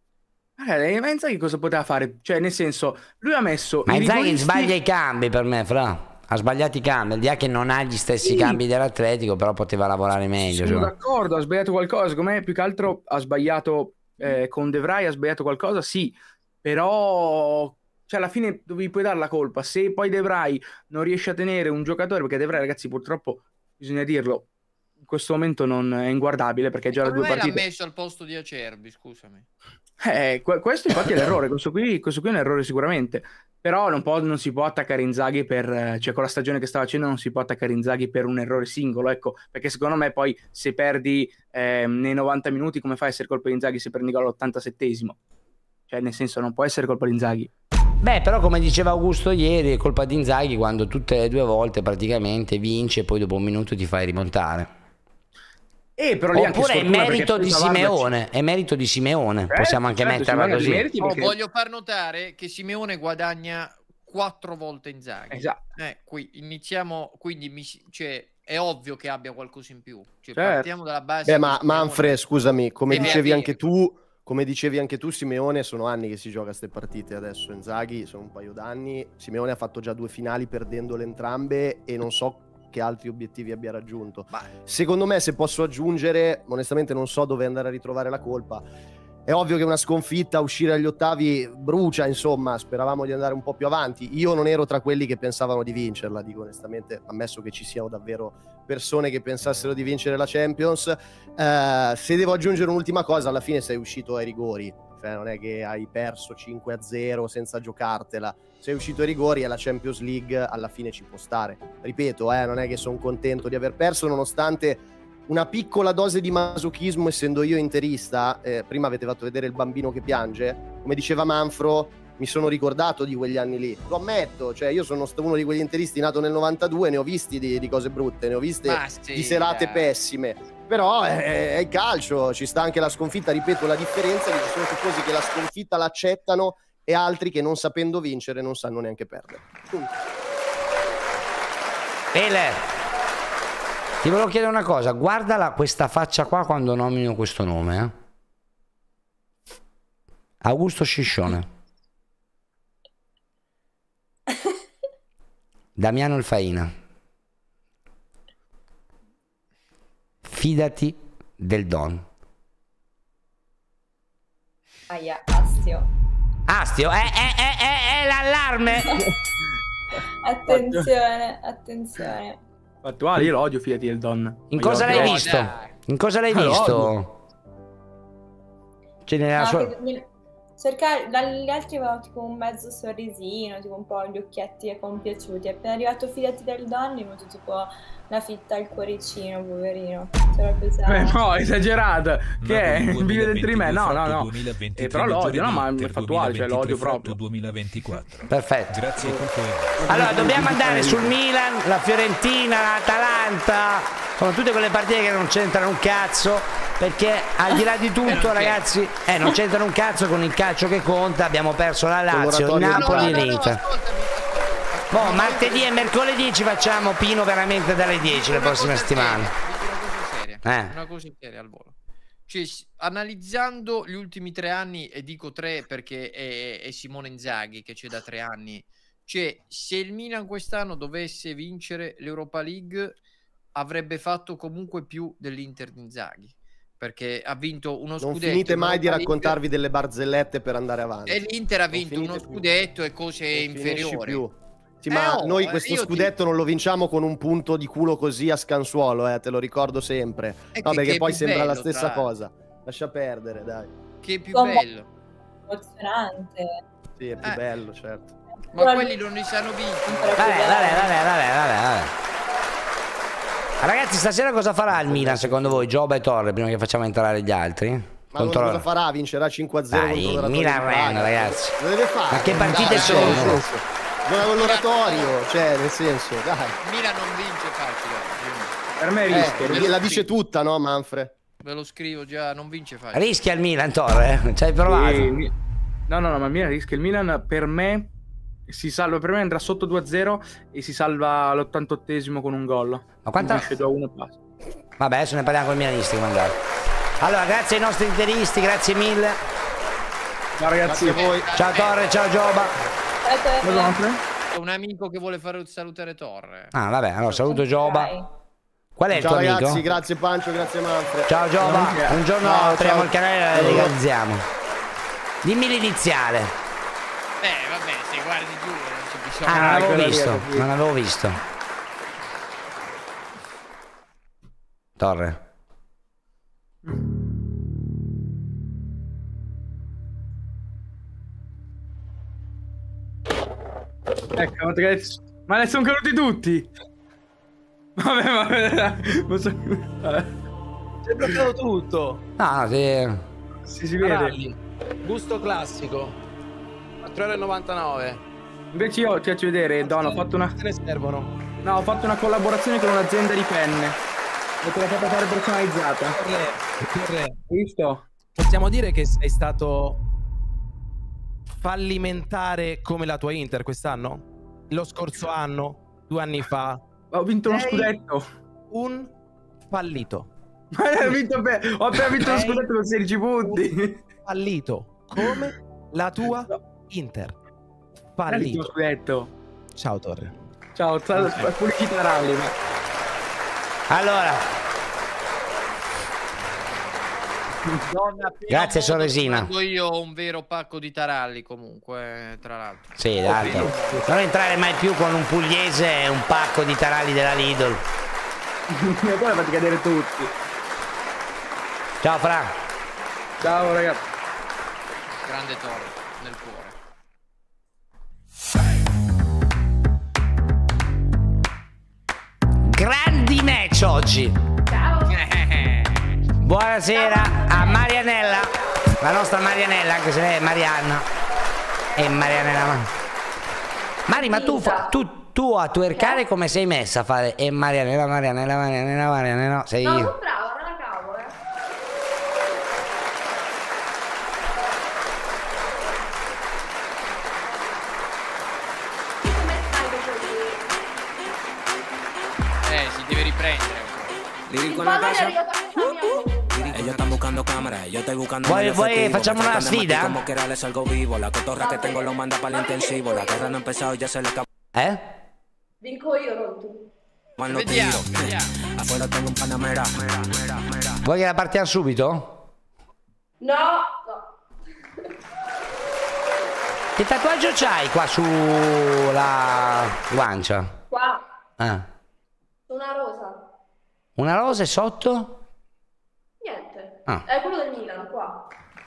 Eh, ma Inzaghi cosa poteva fare? Cioè, nel senso, lui ha messo... Ma i Inzaghi rigoristi... sbaglia i cambi per me, fra. Ha sbagliato i cambi, al di là che non ha gli stessi Sì. cambi dell'Atletico, però poteva lavorare meglio. Sono cioè. d'accordo, ha sbagliato qualcosa. Secondo me più che altro ha sbagliato eh, con De Vrij, ha sbagliato qualcosa, sì. Però, cioè, alla fine dovevi puoi dare la colpa. Se poi De Vrij non riesce a tenere un giocatore, perché De Vrij, ragazzi, purtroppo, bisogna dirlo, in questo momento non è inguardabile, perché già le due Come l'ha partite... messo al posto di Acerbi, scusami? Eh, que- questo infatti è l'errore, questo qui, questo qui è un errore sicuramente, però non, può, non si può attaccare Inzaghi per, cioè con la stagione che sta facendo non si può attaccare Inzaghi per un errore singolo, ecco, perché secondo me poi se perdi eh, nei novanta minuti come fai a essere colpa di Inzaghi se prendi gol all'ottantasettesimo? Cioè nel senso non può essere colpa di Inzaghi. Beh, però come diceva Augusto ieri, è colpa di Inzaghi quando tutte le due volte praticamente vince e poi dopo un minuto ti fai rimontare. Eh, però lì Oppure è merito di Simeone, è merito di Simeone, certo, possiamo anche certo, metterla Simeone così. meriti Oh, perché... voglio far notare che Simeone guadagna quattro volte Inzaghi. Esatto. Eh, qui iniziamo, quindi mi, cioè, è ovvio che abbia qualcosa in più. Cioè, Certo. partiamo dalla base. Beh, che ma Simeone Manfred, scusami, come deve dicevi avere. anche tu, come dicevi anche tu, Simeone, sono anni che si gioca queste partite adesso. Inzaghi sono un paio d'anni. Simeone ha fatto già due finali perdendole entrambe e non so che altri obiettivi abbia raggiunto. Ma- Secondo me, se posso aggiungere, onestamente non so dove andare a ritrovare la colpa. È ovvio che una sconfitta, uscire agli ottavi brucia, insomma, speravamo di andare un po' più avanti. Io non ero tra quelli che pensavano di vincerla, dico onestamente, ammesso che ci siano davvero persone che pensassero di vincere la Champions. Eh, se devo aggiungere un'ultima cosa, alla fine sei uscito ai rigori, cioè non è che hai perso cinque a zero senza giocartela. Sei uscito ai rigori e la Champions League alla fine ci può stare. Ripeto, eh, non è che sono contento di aver perso, nonostante una piccola dose di masochismo, essendo io interista. Eh, prima avete fatto vedere il bambino che piange, come diceva Manfro, mi sono ricordato di quegli anni lì, lo ammetto, cioè io sono uno di quegli interisti nato nel novantadue, ne ho visti di, di cose brutte, ne ho viste Ma sì, di serate dai. pessime, però è, è il calcio, ci sta anche la sconfitta. Ripeto, la differenza è che ci sono tifosi che la sconfitta l'accettano e altri che non sapendo vincere non sanno neanche perdere. Ele, ti volevo chiedere una cosa, guardala questa faccia qua quando nomino questo nome, eh? Augusto Sciscione, Damiano il Faina, fidati del Don. Aia, Astio. Astio, è, è, è, è, è l'allarme. Attenzione, attenzione. Attuale, io lo odio, fidati del Don. In cosa l'hai No, visto? dai. In cosa l'hai Ah, lo visto? Cioè, nella No, sua... che- mi- cercare, dagli altri avevano tipo un mezzo sorrisino, tipo un po' gli occhietti compiaciuti. Appena arrivato fidati del Don, mi è venuto tipo la fitta al cuoricino, poverino. C'era pesante. Eh, no, esagerata. Che è? Napoli Vive dentro di me? No, no, no. duemilaventitré Eh, però lo odio, no, ma è Inter fattuale, cioè lo odio proprio. duemilaventiquattro. Perfetto. Grazie a tutti. Allora, dobbiamo andare sul Milan, la Fiorentina, l'Atalanta. Sono tutte quelle partite che non c'entrano un cazzo. Perché al di là di tutto, ragazzi, eh, non c'entrano un cazzo con il calcio che conta. Abbiamo perso la Lazio, il Napoli e l'Inter. Boh, martedì e mercoledì ci facciamo Pino veramente dalle dieci le prossime settimane. Eh. Una cosa seria al volo. Cioè, analizzando gli ultimi tre anni, e dico tre perché è, è Simone Inzaghi che c'è da tre anni, cioè se il Milan quest'anno dovesse vincere l'Europa League avrebbe fatto comunque più dell'Inter di Inzaghi, perché ha vinto uno scudetto. Non finite mai di Europa raccontarvi League, delle barzellette per andare avanti. e l'Inter ha vinto Non uno finite più. scudetto e cose Non finisci inferiori. più. Sì, Eh, ma oh, noi eh, questo io ti- scudetto non lo vinciamo con un punto di culo così a scansuolo, eh, te lo ricordo sempre. E No, che- perché che è poi più sembra la bello, stessa tra l'altro. cosa. Lascia perdere, dai. Che è più Come- bello. Emozionante. Sì, è più Eh. bello, certo. Ma Però- quelli non li sanno vinti. Vabbè, vabbè, vabbè, vabbè, vabbè, vabbè. Ragazzi, stasera cosa farà il Milan secondo voi? Gioba e Torre, prima che facciamo entrare gli altri? Ma Contro- cosa farà? Vincerà cinque a zero Dai, contro l'oratorio Milan di Praga. Ren, ragazzi. Lo deve fare. Ma che partite dai, sono? nel senso, gioca con l'oratorio, cioè, nel senso, dai. Milan non vince facile. Per me Eh, rischia. la dice tutta, no, Manfred? Ve lo scrivo già, non vince facile. Rischia il Milan, Torre, ci hai provato? Sì. No, no, no, ma Milan rischia. Il Milan per me si salva, per me andrà sotto due a zero e si salva all'ottantottesimo con un gol. Ma quanta... due a uno e basta. Vabbè, adesso ne parliamo con i milanisti, mandare. Allora, grazie ai nostri interisti, grazie mille. Ciao ragazzi, grazie a voi. Ciao Torre, ciao Giova. C'è un amico che vuole fare salutare Torre. Ah, vabbè, allora saluto Giova. Qual è il ciao tuo ragazzi, amico? grazie Pancio, grazie Manfred. Ciao Giova, un giorno ciao, apriamo ciao. il canale e legalizziamo. Dimmi l'iniziale. Eh, vabbè, se guardi giù non c'è bisogno. Ah, non Ah, avevo quella lì, visto, ho capito. non avevo visto. Torre. Ecco, ragazzi. Ma ne sono caduti tutti. Vabbè, vabbè. Ma so... Si è bloccato tutto. No, sì. Sì, si vede. Rally. Gusto classico. quattro euro e novantanove. Invece io ti faccio vedere, Don, ho fatto una... Se ne servono. No, ho fatto una collaborazione con un'azienda di penne. E te l'ho fatta fare personalizzata. Torre, Hai visto? possiamo dire che sei stato fallimentare come la tua Inter quest'anno? Lo scorso anno? Due anni fa? Ho vinto uno Sei scudetto. Un fallito. Ma ho, vinto per... ho appena vinto uno scudetto con sedici punti. Fallito. Come la tua Inter. Fallito. Fallito. Scudetto. Ciao Torre. Ciao, pulicita rally. Ma... Allora. Grazie Sorresina. Io ho un vero pacco di taralli comunque, tra l'altro. Sì, dai. Non entrare mai più con un pugliese e un pacco di taralli della Lidl. E poi fatti cadere tutti. Ciao Fra. Ciao ragazzi. Grande Torre nel cuore. Grandi match oggi. Ciao. Buonasera a Marianella, la nostra Marianella, anche se lei è Marianna. E Marianella. Mari, ma tu, fa, tu, tu a twerkare come sei messa a fare? E Marianella, Marianella, Marianella, Marianella, sei No, io. sono brava, non la cavo, eh. Come stai così? Eh, si deve riprendere. Il pallone è arrivato a casa mia. Ellos están buscando cámaras, yo estoy buscando. Vuoi, vuoi facciamo una sfida? Como quiera le salgo vivo, la cotorra que tengo lo manda para el intensivo, la guerra no ha empezado, ya se le acabó. Eh? Vinco io, non tu. Mano Vediamo, tiro. vediamo. Afuera tengo un panamera. Vuoi che la partiamo subito? No, no. Che tatuaggio c'hai qua sulla guancia? Qua, Ah. una rosa. Una rosa e sotto? Niente. Ah. È quello del Milan, qua.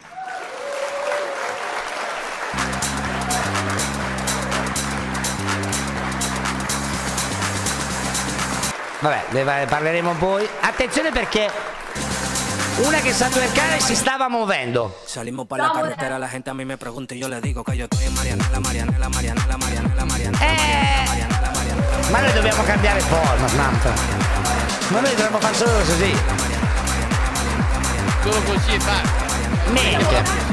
Vabbè, ne parleremo poi. Attenzione perché una che sa twerkare si stava muovendo. Salimos para la carretera, la gente a mí me pregunta y yo le digo que yo estoy en Marianela, Marianela, Marianela, Marianela, Marianela. Eh, ma noi dobbiamo cambiare forma, Samantha. Ma noi dovremmo fare solo così. Solo così e basta. Minchia.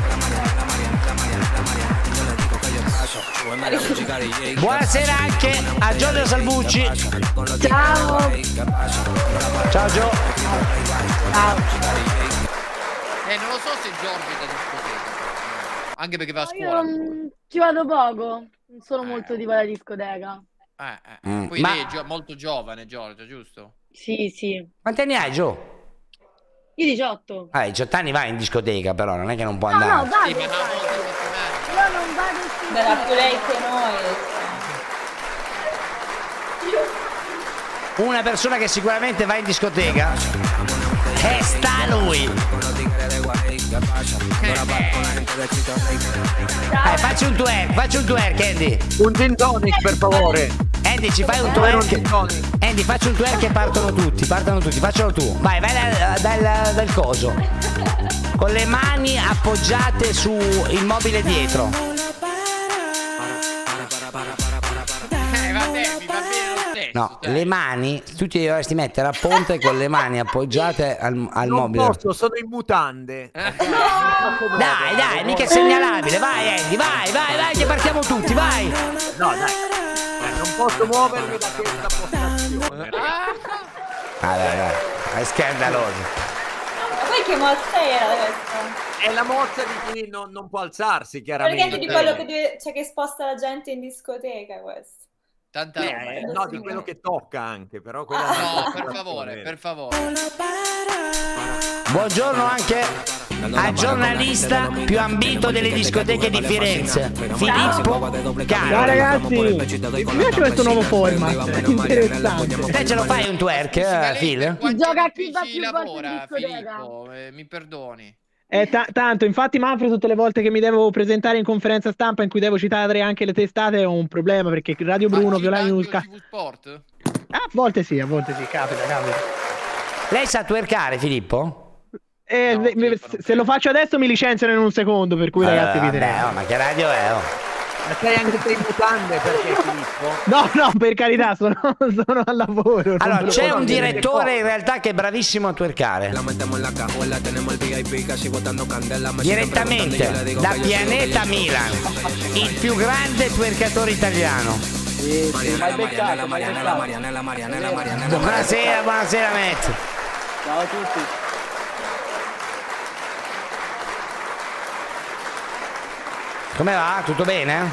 Buonasera anche a Giorgio Salvucci. Ciao. Ciao Gio. Ciao. Eh, non lo so se Giorgio è da discoteca. Anche perché va a Io scuola. non ci vado poco, non sono molto tipo alla discoteca. Eh, eh. Mm, Poi ma- lei è gio- molto giovane, Giorgio, giusto? Sì, sì. Quanti anni hai, Gio? Io diciotto. Ah, diciotto anni vai in discoteca, però non è che non può No, no, andare. vado. Sì, ma no, molte settimane. Io non vado più. Era più lei che noi. Una persona che sicuramente va in discoteca è sta lui. Eh, facci un twerk, facci un twerk, Andy. Un gin tonic, per favore. Andy, ci fai un twerk. Andy, facci un twerk e partono tutti, partono tutti, faccelo tu. Vai, vai dal, dal, dal coso. Con le mani appoggiate sul mobile dietro. Eh, vabbè, mi va bene lo successo? No, dai? le mani, tu ti dovresti mettere a ponte con le mani appoggiate al, al non mobile. posso, sono in mutande. Dai, dai, mica è segnalabile. Vai, Andy, vai, vai, vai, che partiamo tutti, vai. No, dai. Eh, non posso muovermi da questa postazione. Ah, dai, dai, è scandaloso. Ma poi che mossa era questa? È la mossa di chi non, non può alzarsi, chiaramente. Perché di quello che, deve, cioè, che sposta la gente in discoteca questo. Tanta roba. Eh, no, di quello che tocca anche, però quella No, per favore, per favore. Buongiorno anche al giornalista più ambito delle discoteche di Firenze, Filippo Caro. Ciao ragazzi, mi piace questo nuovo format, interessante. Te ce lo fai un twerk, eh, Phil? Gioca a chi va Ci più volte in lavora, discoteca. Filippo, eh, mi perdoni. Eh, ta- tanto, infatti Manfred tutte le volte che mi devo presentare in conferenza stampa in cui devo citare anche le testate ho un problema perché Radio Bruno, Violani News... T V Sport? A volte sì, a volte sì, capita, capita. Lei sa twerkare, Filippo? Eh, No, se- Filippo, se, se lo faccio adesso mi licenziano in un secondo, per cui ragazzi vi vabbè, direi. oh, ma che radio è? Oh? Ma sei anche te in mutande perché Filippo? No, no, per carità, sono, sono al lavoro. non Allora, ve lo c'è posso un dire. direttore in realtà che è bravissimo a twerkare. Direttamente da Pianeta Milan, il più grande twerkatore italiano. Buonasera, buonasera Matt. Ciao a tutti. Come va? Tutto bene?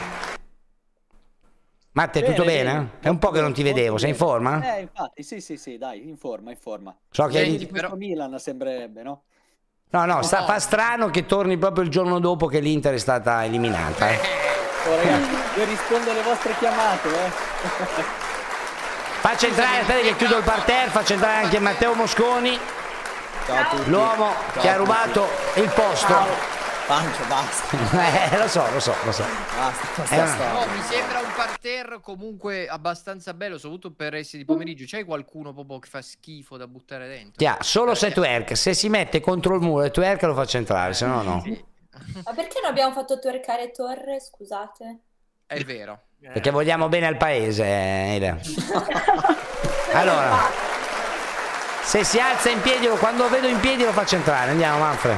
Matte, tutto bene? bene. È un po' che non ti vedevo, sei in forma? Eh, infatti, sì, sì, sì, dai, in forma, in forma. So che Ieri hai- di questo Milan sembrerebbe, no? No, no, sta, fa strano che torni proprio il giorno dopo che l'Inter è stata eliminata. Eh. Oh, ragazzi, io rispondo alle vostre chiamate, eh. Faccio entrare, aspetta che chiudo il parterre, faccio entrare anche Matteo Mosconi, Ciao a tutti. l'uomo Ciao che ha a tutti. rubato il posto. Pancio, basta. Eh, lo so, lo so, lo so. Basta, basta, Eh, basta. No, mi sembra un parterre comunque abbastanza bello, soprattutto per essere di pomeriggio. C'è qualcuno proprio che fa schifo da buttare dentro? Ti ha, solo se twerk, se si mette contro il muro e twerk lo faccio entrare, se no no. Ma perché non abbiamo fatto twerkare Torre, scusate? È vero. Perché vogliamo bene al paese, eh, Ele. Allora, se si alza in piedi, quando lo vedo in piedi lo faccio entrare. Andiamo, Manfred.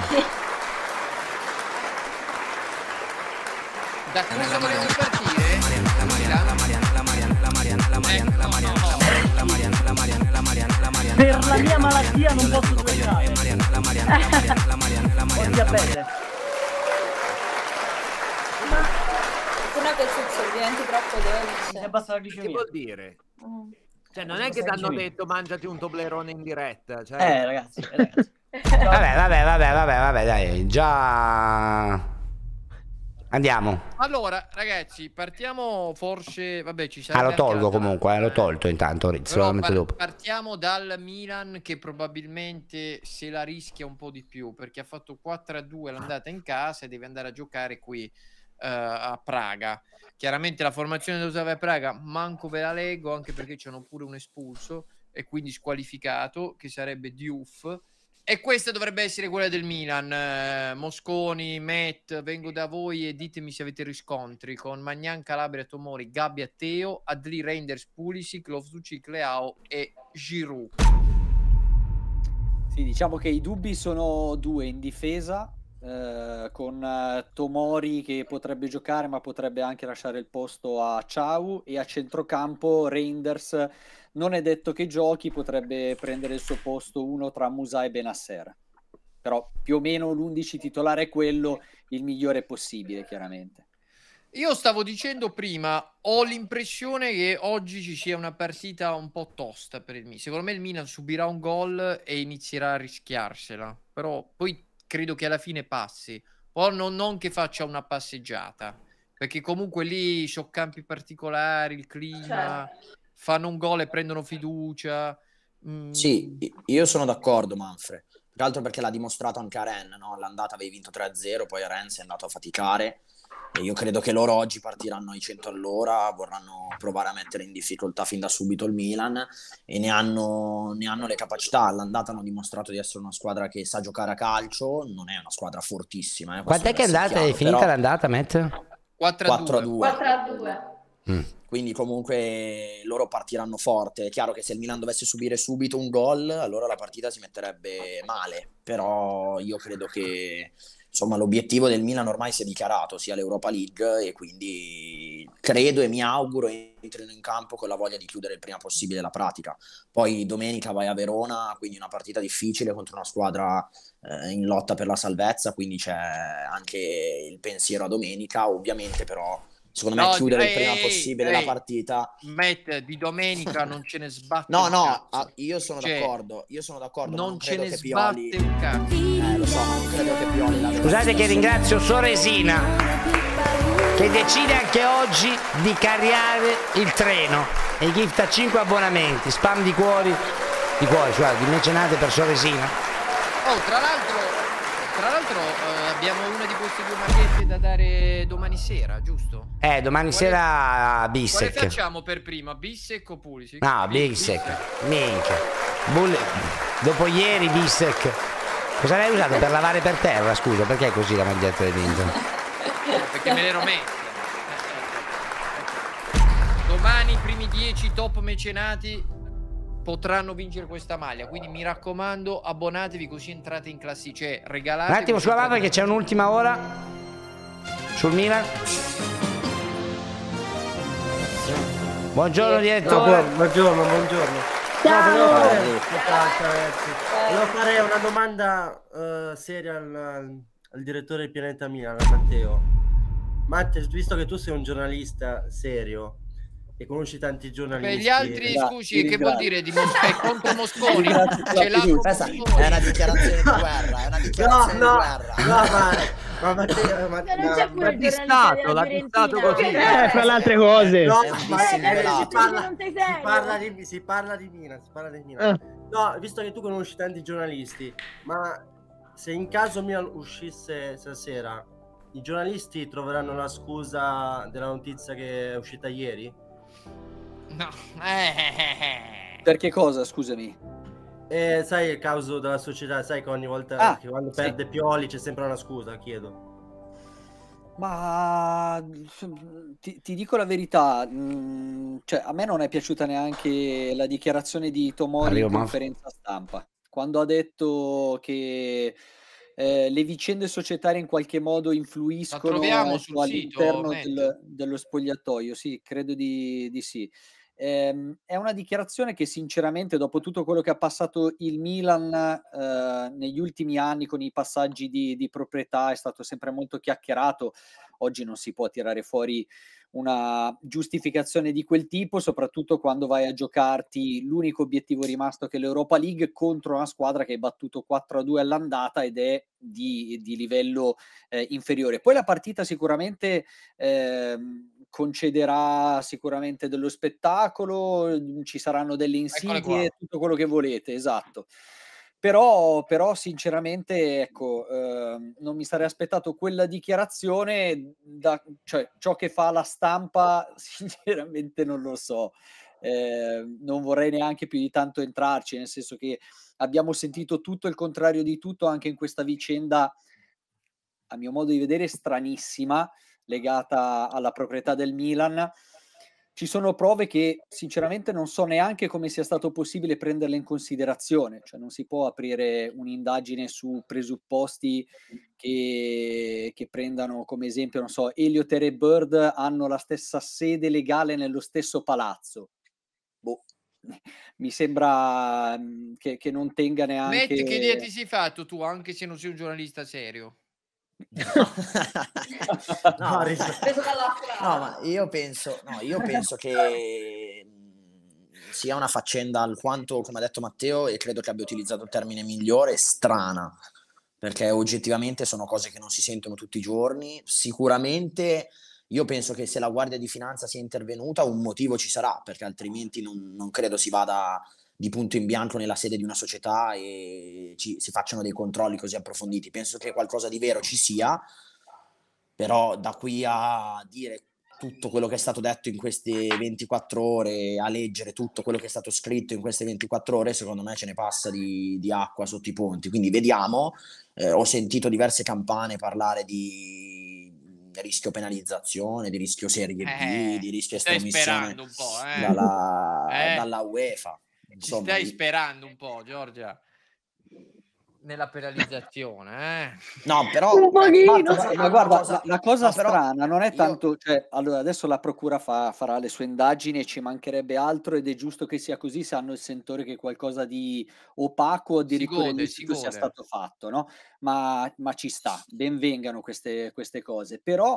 Da cosa vogliamo partire? Per la mia malattia non posso twerkare. Voglio bene. Se no che succede? Diventi troppo dolce. Si abbassa la Che glicemia. vuol dire? Mm. Cioè, non è che ti hanno detto mangiati un Toblerone in diretta. Cioè... Eh, ragazzi, eh, ragazzi. Vabbè, vabbè, vabbè, vabbè, vabbè, dai, già... Andiamo. Allora, ragazzi, partiamo forse... Vabbè, ci Ah, sarebbe lo anche tolgo altra- comunque, eh, l'ho tolto intanto, Rizzo, Però lo metto par- dopo. partiamo dal Milan che probabilmente se la rischia un po' di più perché ha fatto quattro a due l'andata in casa e deve andare a giocare qui eh, a Praga. Chiaramente la formazione da usare a Praga manco ve la leggo anche perché c'hanno pure un espulso e quindi squalificato che sarebbe Diouf. E questa dovrebbe essere quella del Milan. eh, Mosconi, Matt, vengo da voi e ditemi se avete riscontri con Magnan, Calabria, Tomori, Gabbia, Teo, Adli, Reinders, Pulisic, Loftus-Cheek, Leao e Giroud. Sì, diciamo che i dubbi sono due in difesa, eh, con eh, Tomori che potrebbe giocare ma potrebbe anche lasciare il posto a Ciao, e a centrocampo Reinders non è detto che giochi, potrebbe prendere il suo posto uno tra Musa e Benasser. Però più o meno l'undici titolare è quello, il migliore possibile chiaramente. Io stavo dicendo prima, ho l'impressione che oggi ci sia una partita un po' tosta per il Milan. Secondo me il Milan subirà un gol e inizierà a rischiarsela, però poi credo che alla fine passi, o non, non che faccia una passeggiata, perché comunque lì sono campi particolari, il clima, fanno un gol e prendono fiducia. Mm. Sì, i- io sono d'accordo, Manfred. Più che altro perché l'ha dimostrato anche a Rennes, no? All'andata avevi vinto tre a zero, poi a Rennes è andato a faticare. E io credo che loro oggi partiranno ai cento all'ora, vorranno provare a mettere in difficoltà fin da subito il Milan e ne hanno, ne hanno le capacità. All'andata hanno dimostrato di essere una squadra che sa giocare a calcio, non è una squadra fortissima. Eh, questo Quant'è che è deve essere andata? È chiaro, finita però l'andata, Matt? quattro a quattro a due. quattro a due. Mm. Quindi comunque loro partiranno forte. È chiaro che se il Milan dovesse subire subito un gol, allora la partita si metterebbe male, però io credo che insomma l'obiettivo del Milan ormai si è dichiarato, sia l'Europa League, e quindi credo e mi auguro entrino in campo con la voglia di chiudere il prima possibile la pratica. Poi domenica vai a Verona, quindi una partita difficile contro una squadra eh, in lotta per la salvezza, quindi c'è anche il pensiero a domenica, ovviamente, però secondo me No, chiudere ehi, il prima ehi, possibile ehi, la partita. Matt, di domenica non ce ne sbatte No, un no, cazzo. ah, io sono Cioè, d'accordo, io sono d'accordo, ma non non ce credo ne che sbatte Pioli... un cazzo. Eh, lo so, ma non credo che Pioli l'abbia Scusate che messo. ringrazio Soresina che decide anche oggi di carriare il treno e gifta cinque abbonamenti, spam di cuori, di cuori, cioè di mecenate per Soresina. Oh, tra l'altro, tra l'altro eh, abbiamo una di queste due magliette da dare domani sera, giusto? Eh, domani Quale- sera Quale Bissek. facciamo per prima, Bissek o Pulisic? No, Bissek. Minchia. Bull- Dopo ieri Bissek. Cosa l'hai usato per lavare per terra? Scusa, perché è così la maglietta dell'Inter? Perché me l'ero messa. Domani i primi dieci top mecenati potranno vincere questa maglia, quindi mi raccomando, abbonatevi così entrate in classifica, cioè regalate. Un attimo sulla mappa perché c'è un'ultima ora sul Milan. Buongiorno direttore. No, bu- buongiorno, buongiorno. Ciao. No, volevo fare, Ciao. aspetta, ragazzi. Volevo fare una domanda eh, seria al, al direttore del Pianeta Milan, a Matteo. Matteo, visto che tu sei un giornalista serio e conosci tanti giornalisti... Beh, gli altri, scusi, che vuol dire di Mos- è contro Mosconi? Grazie, Ce l'ha Questa è una dichiarazione di guerra, è una dichiarazione No, no, di guerra. no, ma, ma Matteo, ma, Ma non c'è pure ma- il giornalista della Fiorentina. Eh, fra le altre cose. No, È un ma si, dissimulato. si parla, non sei si serio. parla di, si parla di Milan, si parla di Milan. Ah. No, visto che tu conosci tanti giornalisti, ma se in caso Milan uscisse stasera, i giornalisti troveranno la scusa della notizia che è uscita ieri? No. Eh. Per che cosa, scusami? Eh, sai il caso della società, sai che ogni volta Ah, che quando sì. perde Pioli c'è sempre una scusa, chiedo. Ma ti, ti dico la verità, mh, cioè, a me non è piaciuta neanche la dichiarazione di Tomori Arrivo, in ma- conferenza stampa, quando ha detto che eh, le vicende societarie in qualche modo influiscono troviamo ecco, sul sito, all'interno Matt? del- dello spogliatoio. Sì, credo di, di sì. Ehm, è una dichiarazione che sinceramente, dopo tutto quello che ha passato il Milan eh, negli ultimi anni con i passaggi di, di proprietà, è stato sempre molto chiacchierato. Oggi non si può tirare fuori una giustificazione di quel tipo, soprattutto quando vai a giocarti l'unico obiettivo rimasto che è l'Europa League contro una squadra che hai battuto quattro a due all'andata ed è di, di livello eh, inferiore. Poi la partita sicuramente ehm, concederà sicuramente dello spettacolo, ci saranno delle insidie, tutto quello che volete, esatto. Però, però sinceramente, ecco, ehm, non mi sarei aspettato quella dichiarazione, da, cioè ciò che fa la stampa, sinceramente non lo so. Eh, non vorrei neanche più di tanto entrarci, nel senso che abbiamo sentito tutto il contrario di tutto anche in questa vicenda, a mio modo di vedere, stranissima, legata alla proprietà del Milan. Ci sono prove che sinceramente non so neanche come sia stato possibile prenderle in considerazione, cioè non si può aprire un'indagine su presupposti che, che prendano come esempio, non so, Elliott e Bird hanno la stessa sede legale nello stesso palazzo. Boh, mi sembra mh, che, che non tenga neanche... Metti che idea ti sei fatto tu, anche se non sei un giornalista serio. No, no, ma io penso, no, io penso che mh, sia una faccenda alquanto, come ha detto Matteo, e credo che abbia utilizzato il termine migliore, strana, perché oggettivamente sono cose che non si sentono tutti i giorni. Sicuramente io penso che se la Guardia di Finanza sia intervenuta un motivo ci sarà, perché altrimenti non, non credo si vada di punto in bianco nella sede di una società e ci, si facciano dei controlli così approfonditi. Penso che qualcosa di vero ci sia, però da qui a dire tutto quello che è stato detto in queste ventiquattro ore, a leggere tutto quello che è stato scritto in queste ventiquattro ore, secondo me ce ne passa di, di acqua sotto i ponti. Quindi vediamo. Eh, ho sentito diverse campane parlare di rischio penalizzazione, di rischio Serie B, Eh, di rischio stai estromissione sperando un po', eh. dalla, Eh. dalla UEFA. Ci Insomma, stai io- sperando un po', Giorgia, nella penalizzazione, eh? No, però Un pochino. Marco, Ma guarda, cosa- la, la cosa no, però strana non è io- tanto, cioè, allora adesso la procura fa- farà le sue indagini e ci mancherebbe altro ed è giusto che sia così se hanno il sentore che qualcosa di opaco o addirittura gode, si illecito sia gode. stato fatto, no? Ma, ma ci sta, ben vengano queste, queste cose. Però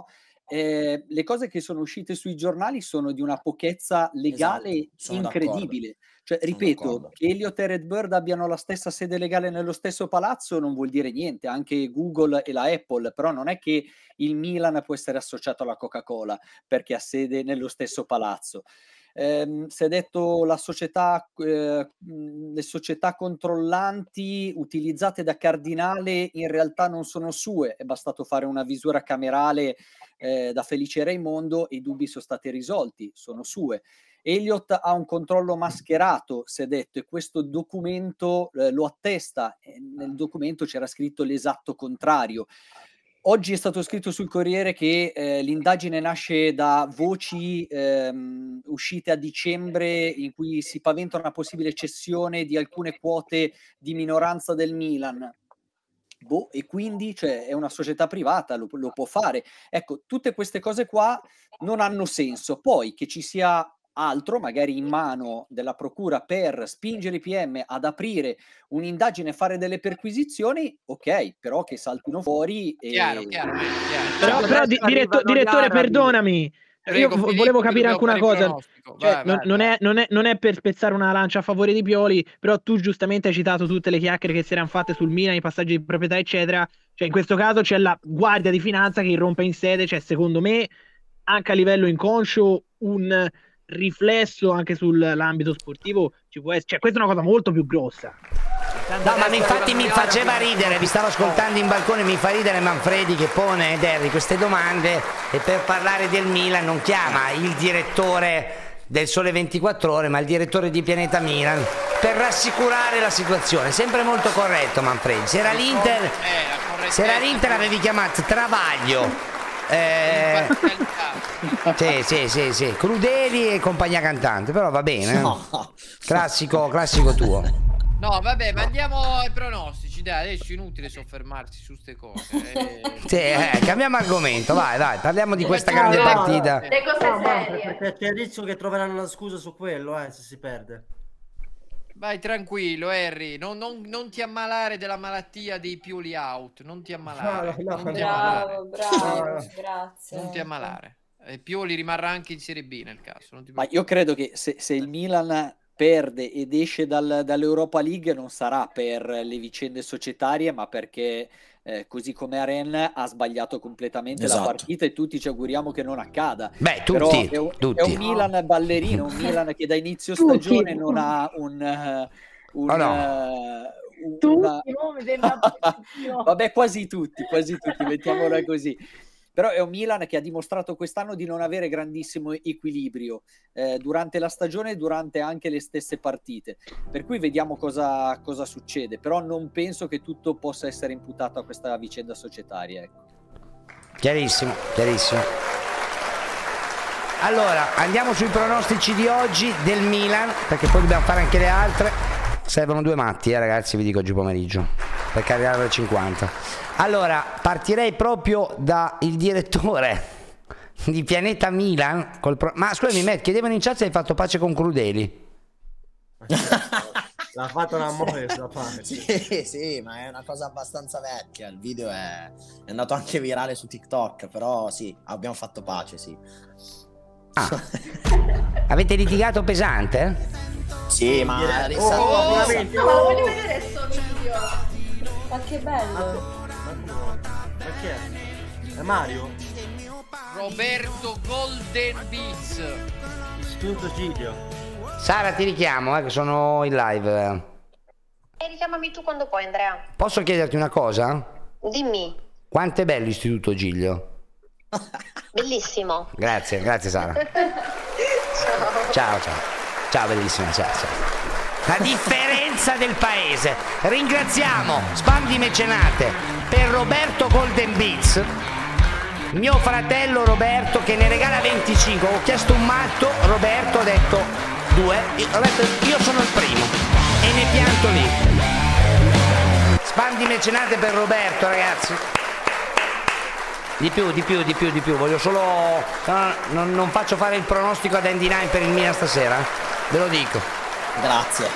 eh, le cose che sono uscite sui giornali sono di una pochezza legale Esatto, sono d'accordo. incredibile. Cioè, Sono ripeto, d'accordo. che Elliott e Redbird abbiano la stessa sede legale nello stesso palazzo non vuol dire niente, anche Google e la Apple, però non è che il Milan può essere associato alla Coca-Cola perché ha sede nello stesso palazzo. Ehm, si è detto la società, eh, mh, le società controllanti utilizzate da Cardinale in realtà non sono sue, è bastato fare una visura camerale eh, da Felice Raimondo e i dubbi sono stati risolti, sono sue. Elliott ha un controllo mascherato, si è detto, e questo documento eh, lo attesta. E nel documento c'era scritto l'esatto contrario. Oggi è stato scritto sul Corriere che eh, l'indagine nasce da voci ehm, uscite a dicembre in cui si paventa una possibile cessione di alcune quote di minoranza del Milan. Boh, e quindi cioè, è una società privata, lo, lo può fare. Ecco, tutte queste cose qua non hanno senso. Poi che ci sia altro, magari in mano della procura per spingere i P M ad aprire un'indagine e fare delle perquisizioni, ok, però che saltino fuori e... Chiaro, chiaro, chiaro. Però, Cioè, però adesso di- diretto- arrivano gli direttore, arabi. perdonami. Prego, Io vo- Filippo, volevo che capire dobbiamo anche una fare il cosa. pronostico. Cioè, Vai, non, vai, non vai. è, non è- non è per spezzare una lancia a favore di Pioli, però tu giustamente hai citato tutte le chiacchiere che si erano fatte sul Milan, i passaggi di proprietà, eccetera. Cioè, in questo caso c'è la Guardia di Finanza che irrompe in sede. Cioè, secondo me, anche a livello inconscio, un riflesso anche sull'ambito sportivo ci può essere. Cioè, questa è una cosa molto più grossa. No, ma infatti mi faceva ridere, vi stavo ascoltando in balcone, mi fa ridere Manfredi che pone, Derry, queste domande e per parlare del Milan non chiama il direttore del Sole ventiquattro Ore, ma il direttore di Pianeta Milan per rassicurare la situazione. Sempre molto corretto Manfredi. Se era l'Inter, se era l'Inter avevi chiamato Travaglio. Eh, sì, sì, sì, sì, Crudeli e compagnia cantante, però va bene. eh. Classico, classico tuo. No, vabbè, ma andiamo ai pronostici, dai, adesso è inutile soffermarsi su ste cose. Eh. Sì, eh, cambiamo argomento, vai, vai, parliamo di questa No, grande no, partita. Le cose No, Manfred, serie. perché c'è il rischio che troveranno una scusa su quello, eh, se si perde. Vai tranquillo, Harry, non, non- non ti ammalare della malattia dei Pioli out, non ti ammalare. No, no, non ti no. ammalare. Bravo, bravo, No, no. grazie. Non ti ammalare. E Pioli rimarrà anche in Serie B nel caso. Non ti Ma io credo che se, se il Milan perde ed esce dal- dall'Europa League non sarà per le vicende societarie, ma perché eh, così come a Rennes ha sbagliato completamente Esatto. la partita e tutti ci auguriamo che non accada. Beh, Però tutti, è un, tutti. è un Milan ballerino, un Milan che da inizio Tutti. stagione non ha un... eh, un Oh, no. eh, un- Tutti, una- no, mi sembra bruttissimo. Vabbè, quasi tutti, quasi tutti, mettiamola così. Però è un Milan che ha dimostrato quest'anno di non avere grandissimo equilibrio eh, durante la stagione e durante anche le stesse partite. Per cui vediamo cosa, cosa succede. Però non penso che tutto possa essere imputato a questa vicenda societaria. Ecco. Chiarissimo, chiarissimo. Allora, andiamo sui pronostici di oggi del Milan, perché poi dobbiamo fare anche le altre. Servono due matti, eh, ragazzi, vi dico oggi pomeriggio, per arrivare alle cinquanta. Allora, partirei proprio dal direttore di Pianeta Milan. Col pro... Ma scusami, Matt, chiedevano in chat se hai fatto pace con Crudeli. L'ha fatto una moglie da fare. Sì, sì, ma è una cosa abbastanza vecchia. Il video è, è andato anche virale su TikTok, però sì, abbiamo fatto pace, sì. Ah. Avete litigato pesante? Sì, ma Direi- Alessandro- Oh, oh, veramente? No, ma lo Oh. voglio vedere sto video. Ma che bello. Ma chi è? È Mario? Roberto Golden Beats. Istituto Giglio. Sara, ti richiamo, eh, che sono in live. E richiamami tu quando puoi, Andrea. Posso chiederti una cosa? Dimmi. Quanto è bello Istituto Giglio? Bellissimo. Grazie, grazie Sara. Ciao. Ciao, ciao. Ciao, bellissima, ciao, ciao. La differenza del paese. Ringraziamo Spam di Mecenate per Roberto Golden Beats. mio fratello Roberto che ne regala venticinque. Ho chiesto un matto, Roberto ha detto due. Ho detto io sono il primo e ne pianto lì. Spam di mecenate per Roberto, ragazzi. Di più, di più, di più, di più. Voglio solo... No, non, non faccio fare il pronostico ad Andy Nine per il Milan stasera. Ve lo dico. Grazie.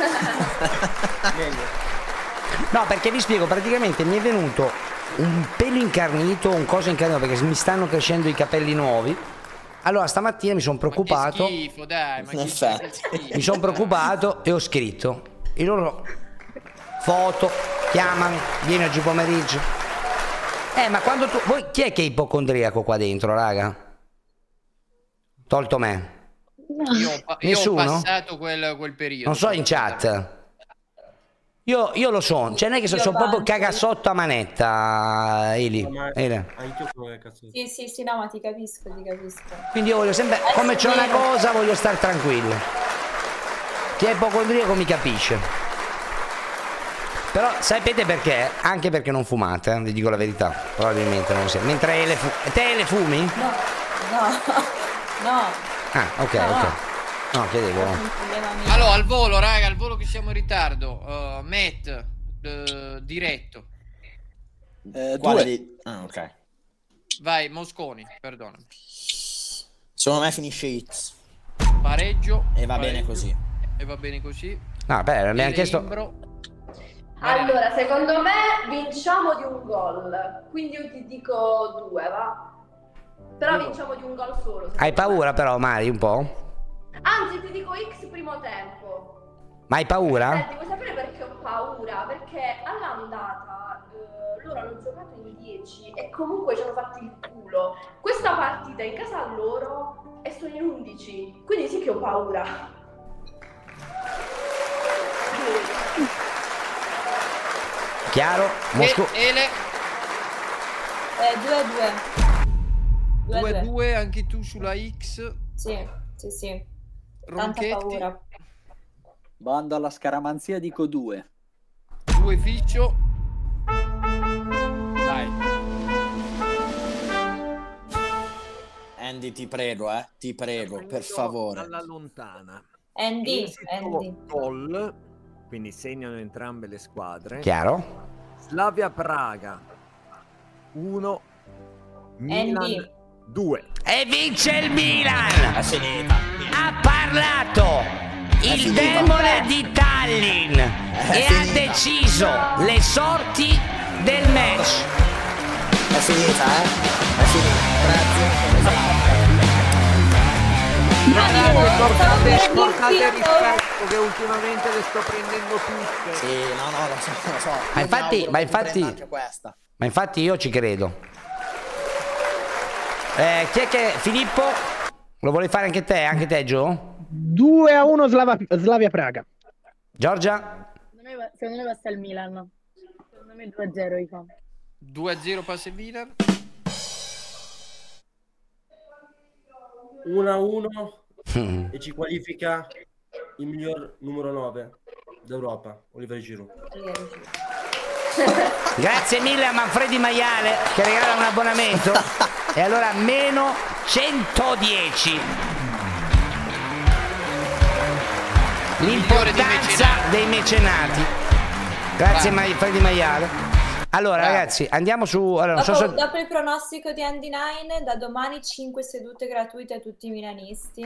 No, perché vi spiego, praticamente mi è venuto un pelo incarnito, un coso incarnito, perché mi stanno crescendo i capelli nuovi. Allora stamattina mi sono preoccupato. Ma che schifo, dai, ma che schifo. Mi sono preoccupato e ho scritto. E loro... Foto, chiamami, vieni oggi pomeriggio. Eh, ma quando tu... Voi chi è che è ipocondriaco qua dentro, raga? Tolto me. Io, ho, io Nessuno? ho passato quel, quel periodo. Non so in chat. Io, io lo so, cioè non è che sono, sono proprio cagasotto a manetta, Eli. Ma Eli. anch'io sono che cazzo. Sì, sì, sì, no, ma ti capisco, ti capisco. Quindi io voglio sempre, come c'è una cosa, voglio stare tranquillo. Chi è ipocondriaco mi capisce. Però sapete perché? Anche perché non fumate, eh? Vi dico la verità. Probabilmente non lo siete. Mentre le fu te le fumi? No, no, no. Ah, ok, no, ok. No, no chiedevo. Allora, al volo, raga, al volo che siamo in ritardo. Uh, Matt, uh, diretto. Eh, due. Di... Ah, ok. Vai, Mosconi, perdonami. Secondo me finisce X. Pareggio. E va pareggio, bene così. E va bene così. No, beh, mi hanno chiesto... Limbro. Allora, secondo me vinciamo di un gol, quindi io ti dico due, va? Però vinciamo di un gol solo. Hai paura però, Mari, un po'? Anzi, ti dico X primo tempo. Ma hai paura? Senti, vuoi sapere perché ho paura? Perché all'andata eh, loro hanno giocato in dieci e comunque ci hanno fatto il culo. Questa partita è in casa loro e sono in undici, quindi sì che ho paura. Chiaro? Mosco... Ele. Eh, due a due. due a due, anche tu sulla X. Sì, sì, sì. Tanta Ronchetti. paura. Bando alla scaramanzia, dico due. Due Ficcio. Vai. Andy, ti prego, eh. Ti prego, per favore. Dalla lontana. Andy, Esito Andy. gol, quindi segnano entrambe le squadre. Chiaro? Slavia Praga uno, Milan Andy. due. E vince il Milan! È finita. Ha parlato il finita. demone di Tallinn e ha deciso le sorti del match. È finita, eh? È finita. Grazie. Ragazzi, portate, portate rispetto che ultimamente le sto prendendo tutte. Sì, no, no, lo so, lo so. Ma infatti, ma infatti, Anche questa. ma infatti io ci credo. Eh, chi è che... Filippo? Lo vuoi fare anche te? Anche te, Gio? due a uno Slava... Slavia Praga. Giorgia? Secondo me, secondo me passa il Milan. Secondo me due a zero i fa. due a zero passa il Milan. uno a uno e ci qualifica il miglior numero nove d'Europa, Oliver Giroud. Grazie mille a Manfredi Maiale che regala un abbonamento. E allora meno centodieci. L'importanza dei mecenati. Grazie Manfredi Maiale. Allora Bravo. ragazzi, andiamo su... Allora, non so Dopo, se... dopo il pronostico di Andy Nine, da domani cinque sedute gratuite a tutti i milanisti.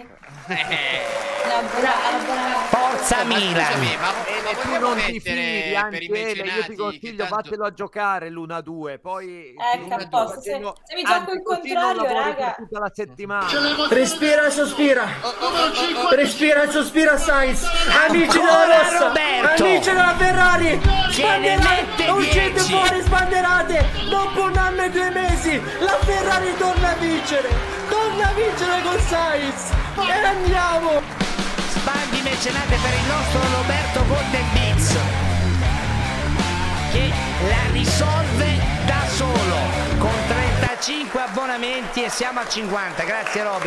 Forza Ma Milan! scusami, ma, E ma tu vogliamo non ti mettere fidi, per i anche io ti mecenati consiglio, che tanto- fatelo a giocare l'uno a due, poi Ecco, a posto. Se, facendo- se mi gioco anzi, il così non contrario, lavori raga. per tutta la settimana. Respira e sospira. Respira e sospira Sainz. Amici Ancora della Rossa. Roberto. Amici della Ferrari. Che ne mette Uscite dieci. fuori sbanderate. Dopo un anno e due mesi la Ferrari torna a vincere. Torna a vincere con Sainz. E andiamo. Spaghi mecenate per il nostro Roberto Golden Beats che la risolve da solo con trentacinque abbonamenti e siamo a cinquanta. Grazie Roby.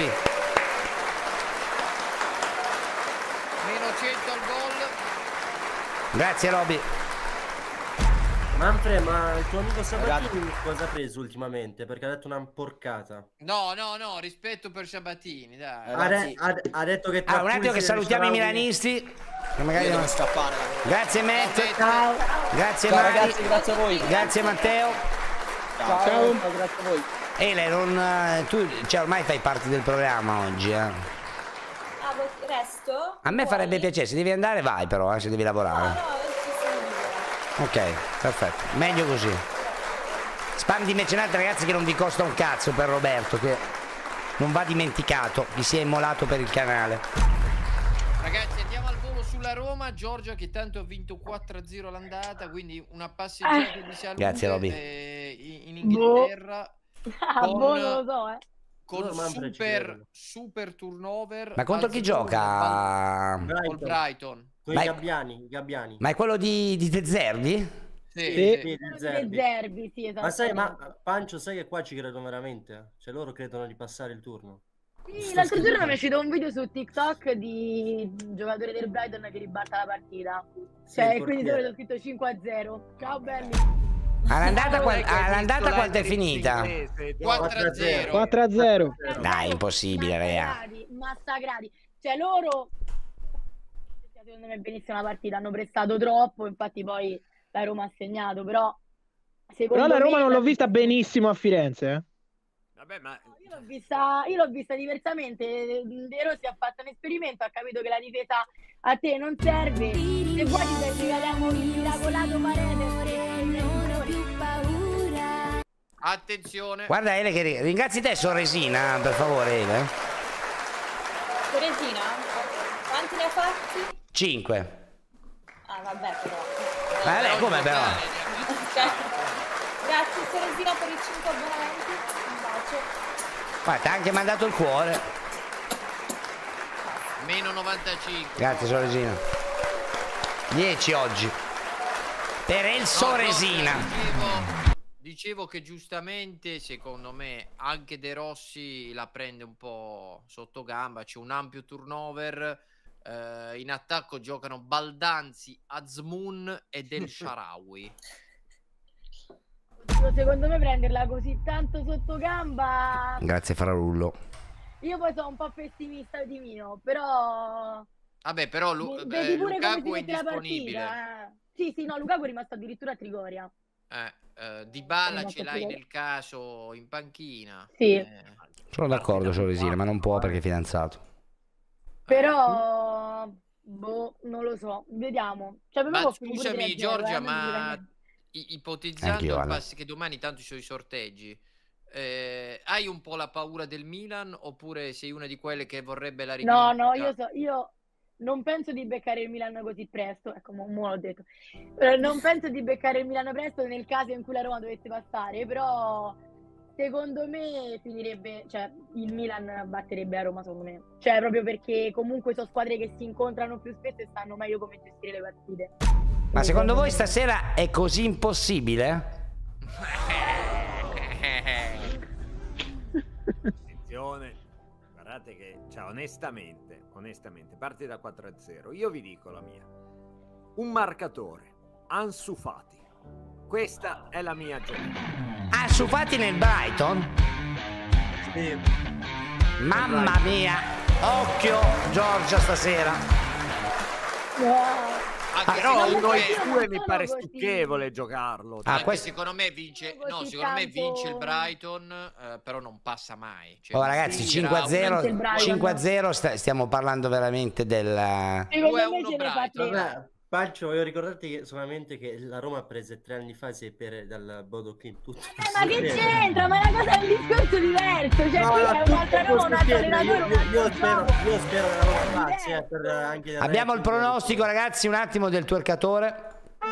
Meno cento al gol. Grazie Roby. Manfred, ma il tuo amico Sabatini cosa ha preso ultimamente? Perché ha detto una porcata. No, no, no, rispetto per Sabatini, dai. Ha, de- ha, ha detto che Ah, un attimo che salutiamo i milanisti. Che magari devono scappare. Grazie Matt. Ciao. Grazie Ciao, Mari. ragazzi, grazie a voi. Grazie Matteo. Ciao, ciao, grazie a voi. Ele, non, eh, tu cioè, ormai fai parte del programma oggi, eh. Ah, vo- resto? A me Vuoi? farebbe piacere, se devi andare vai però, eh, se devi lavorare. No, no, ci sono libera. Ok, perfetto, meglio così. Spam di mecenate ragazzi che non vi costa un cazzo per Roberto, che non va dimenticato, vi si è immolato per il canale. Ragazzi, andiamo al volo sulla Roma. Giorgia che tanto ha vinto quattro a zero l'andata, quindi una passeggiata di salute. Grazie, Roby. eh, in, in Inghilterra. Ah, con, boh, non lo so, eh. con Loro Manfred ci super, credono. super turnover. Ma contro chi Azzurro, gioca? Col Brighton. Con Ma i è- gabbiani, i gabbiani. Ma è quello di, di De Zerbi? Sì, Sì, sì. di De Zerbi. Zerbi, sì, esatto. Ma sai, ma Pancio, sai che qua ci credono veramente? Cioè loro credono di passare il turno. Sì, l'altro giorno mi è uscito un video su TikTok di un giocatore del Brighton che ribalta la partita. Sì, Cioè, il quindi portiere. dove ho scritto cinque a zero. Ciao belli. All'andata, qual- Sai che hai all'andata visto quanto è l'Hendrix finita? inglese? quattro a zero. quattro a zero. Dai, impossibile, raga. Massacrati, massacrati. Cioè loro secondo me benissimo la partita, hanno prestato troppo, infatti poi la Roma ha segnato, però secondo Però la Roma me non l'ho vista benissimo a Firenze, eh. Vabbè, ma io l'ho vista, io l'ho vista diversamente. De Rossi ha fatto un esperimento, ha capito che la difesa a te non serve, se vuoi ti regaliamo il miracolato Paredes. Attenzione. Guarda Ele che ri- ringrazi te Sorresina, per favore Ele. Teresina? Quanti ne ha fatti? cinque. Ah, vabbè, però. Vabbè, come però? Cioè, grazie Teresina per i cinque abbonamenti. Un bacio. Guarda, ti ha anche mandato il cuore. Meno novantacinque. Grazie Sorresina. dieci oggi. Per il Sorresina. No, no, dicevo, dicevo che giustamente, secondo me, anche De Rossi la prende un po' sotto gamba. C'è un ampio turnover. Eh, in attacco giocano Baldanzi, Azmoun e Del Shaarawy. Secondo me prenderla così tanto sotto gamba. Grazie Fararullo. Io poi sono un po' pessimista di mio, però Vabbè, però Lu- Vedi eh, pure come Lukaku si è mette la indisponibile. partita, eh. Sì, sì, no, Lukaku è rimasto addirittura a Trigoria. Eh, eh, Dybala È ce l'hai rimasto nel caso in panchina. Sì. Eh, Sono d'accordo Sorresina, ma non può perché è fidanzato. Però boh, non lo so, vediamo. Cioè, per me Ma può finire pure scusami tre a zero, Giorgia, eh, non mi viene ma niente. i- ipotizzando Anch'io, il Ale. pass- che domani tanto ci sono i sorteggi, eh, hai un po' la paura del Milan oppure sei una di quelle che vorrebbe la No, rivincita? no, io so, io non penso di beccare il Milan così presto, ecco, mo, mo l'ho detto. Eh, non penso di beccare il Milan presto nel caso in cui la Roma dovesse passare, però secondo me finirebbe, cioè il Milan batterebbe la Roma secondo me. Cioè proprio perché comunque sono squadre che si incontrano più spesso e sanno meglio come gestire le partite. Ma secondo voi stasera è così impossibile? attenzione, guardate che, cioè, onestamente, onestamente, parti da quattro a zero. Io vi dico la mia. Un marcatore, Ansu Fati. Questa è la mia giornata. Ansu Fati nel Brighton? Sì. Mamma mia! Occhio Giorgia stasera. Anche Però secondo uno me- e due mi pare stucchevole giocarlo. Ah, anche questo- secondo me vince, no, Così secondo me tanto- vince il Brighton, eh, però non passa mai. Cioè, Oh ragazzi, tira cinque a zero, Vince il Brighton. cinque a zero sta- stiamo parlando veramente del... Secondo due a me uno ce ne fa Brighton. tre. Vabbè, Pancio, voglio ricordarti che solamente che la Roma ha preso tre anni fa sei per dal Bodo Clint tutto. Eh, ma che c'entra? Ma è una cosa, è un discorso diverso. Cioè, No, qui no, è tutto un'altra Roma, un altro questo allenatore, io, un io, altro io spero, gioco. io spero che la Roma passi, eh, per anche del Abbiamo il ranking. pronostico ragazzi, un attimo del twerkatore.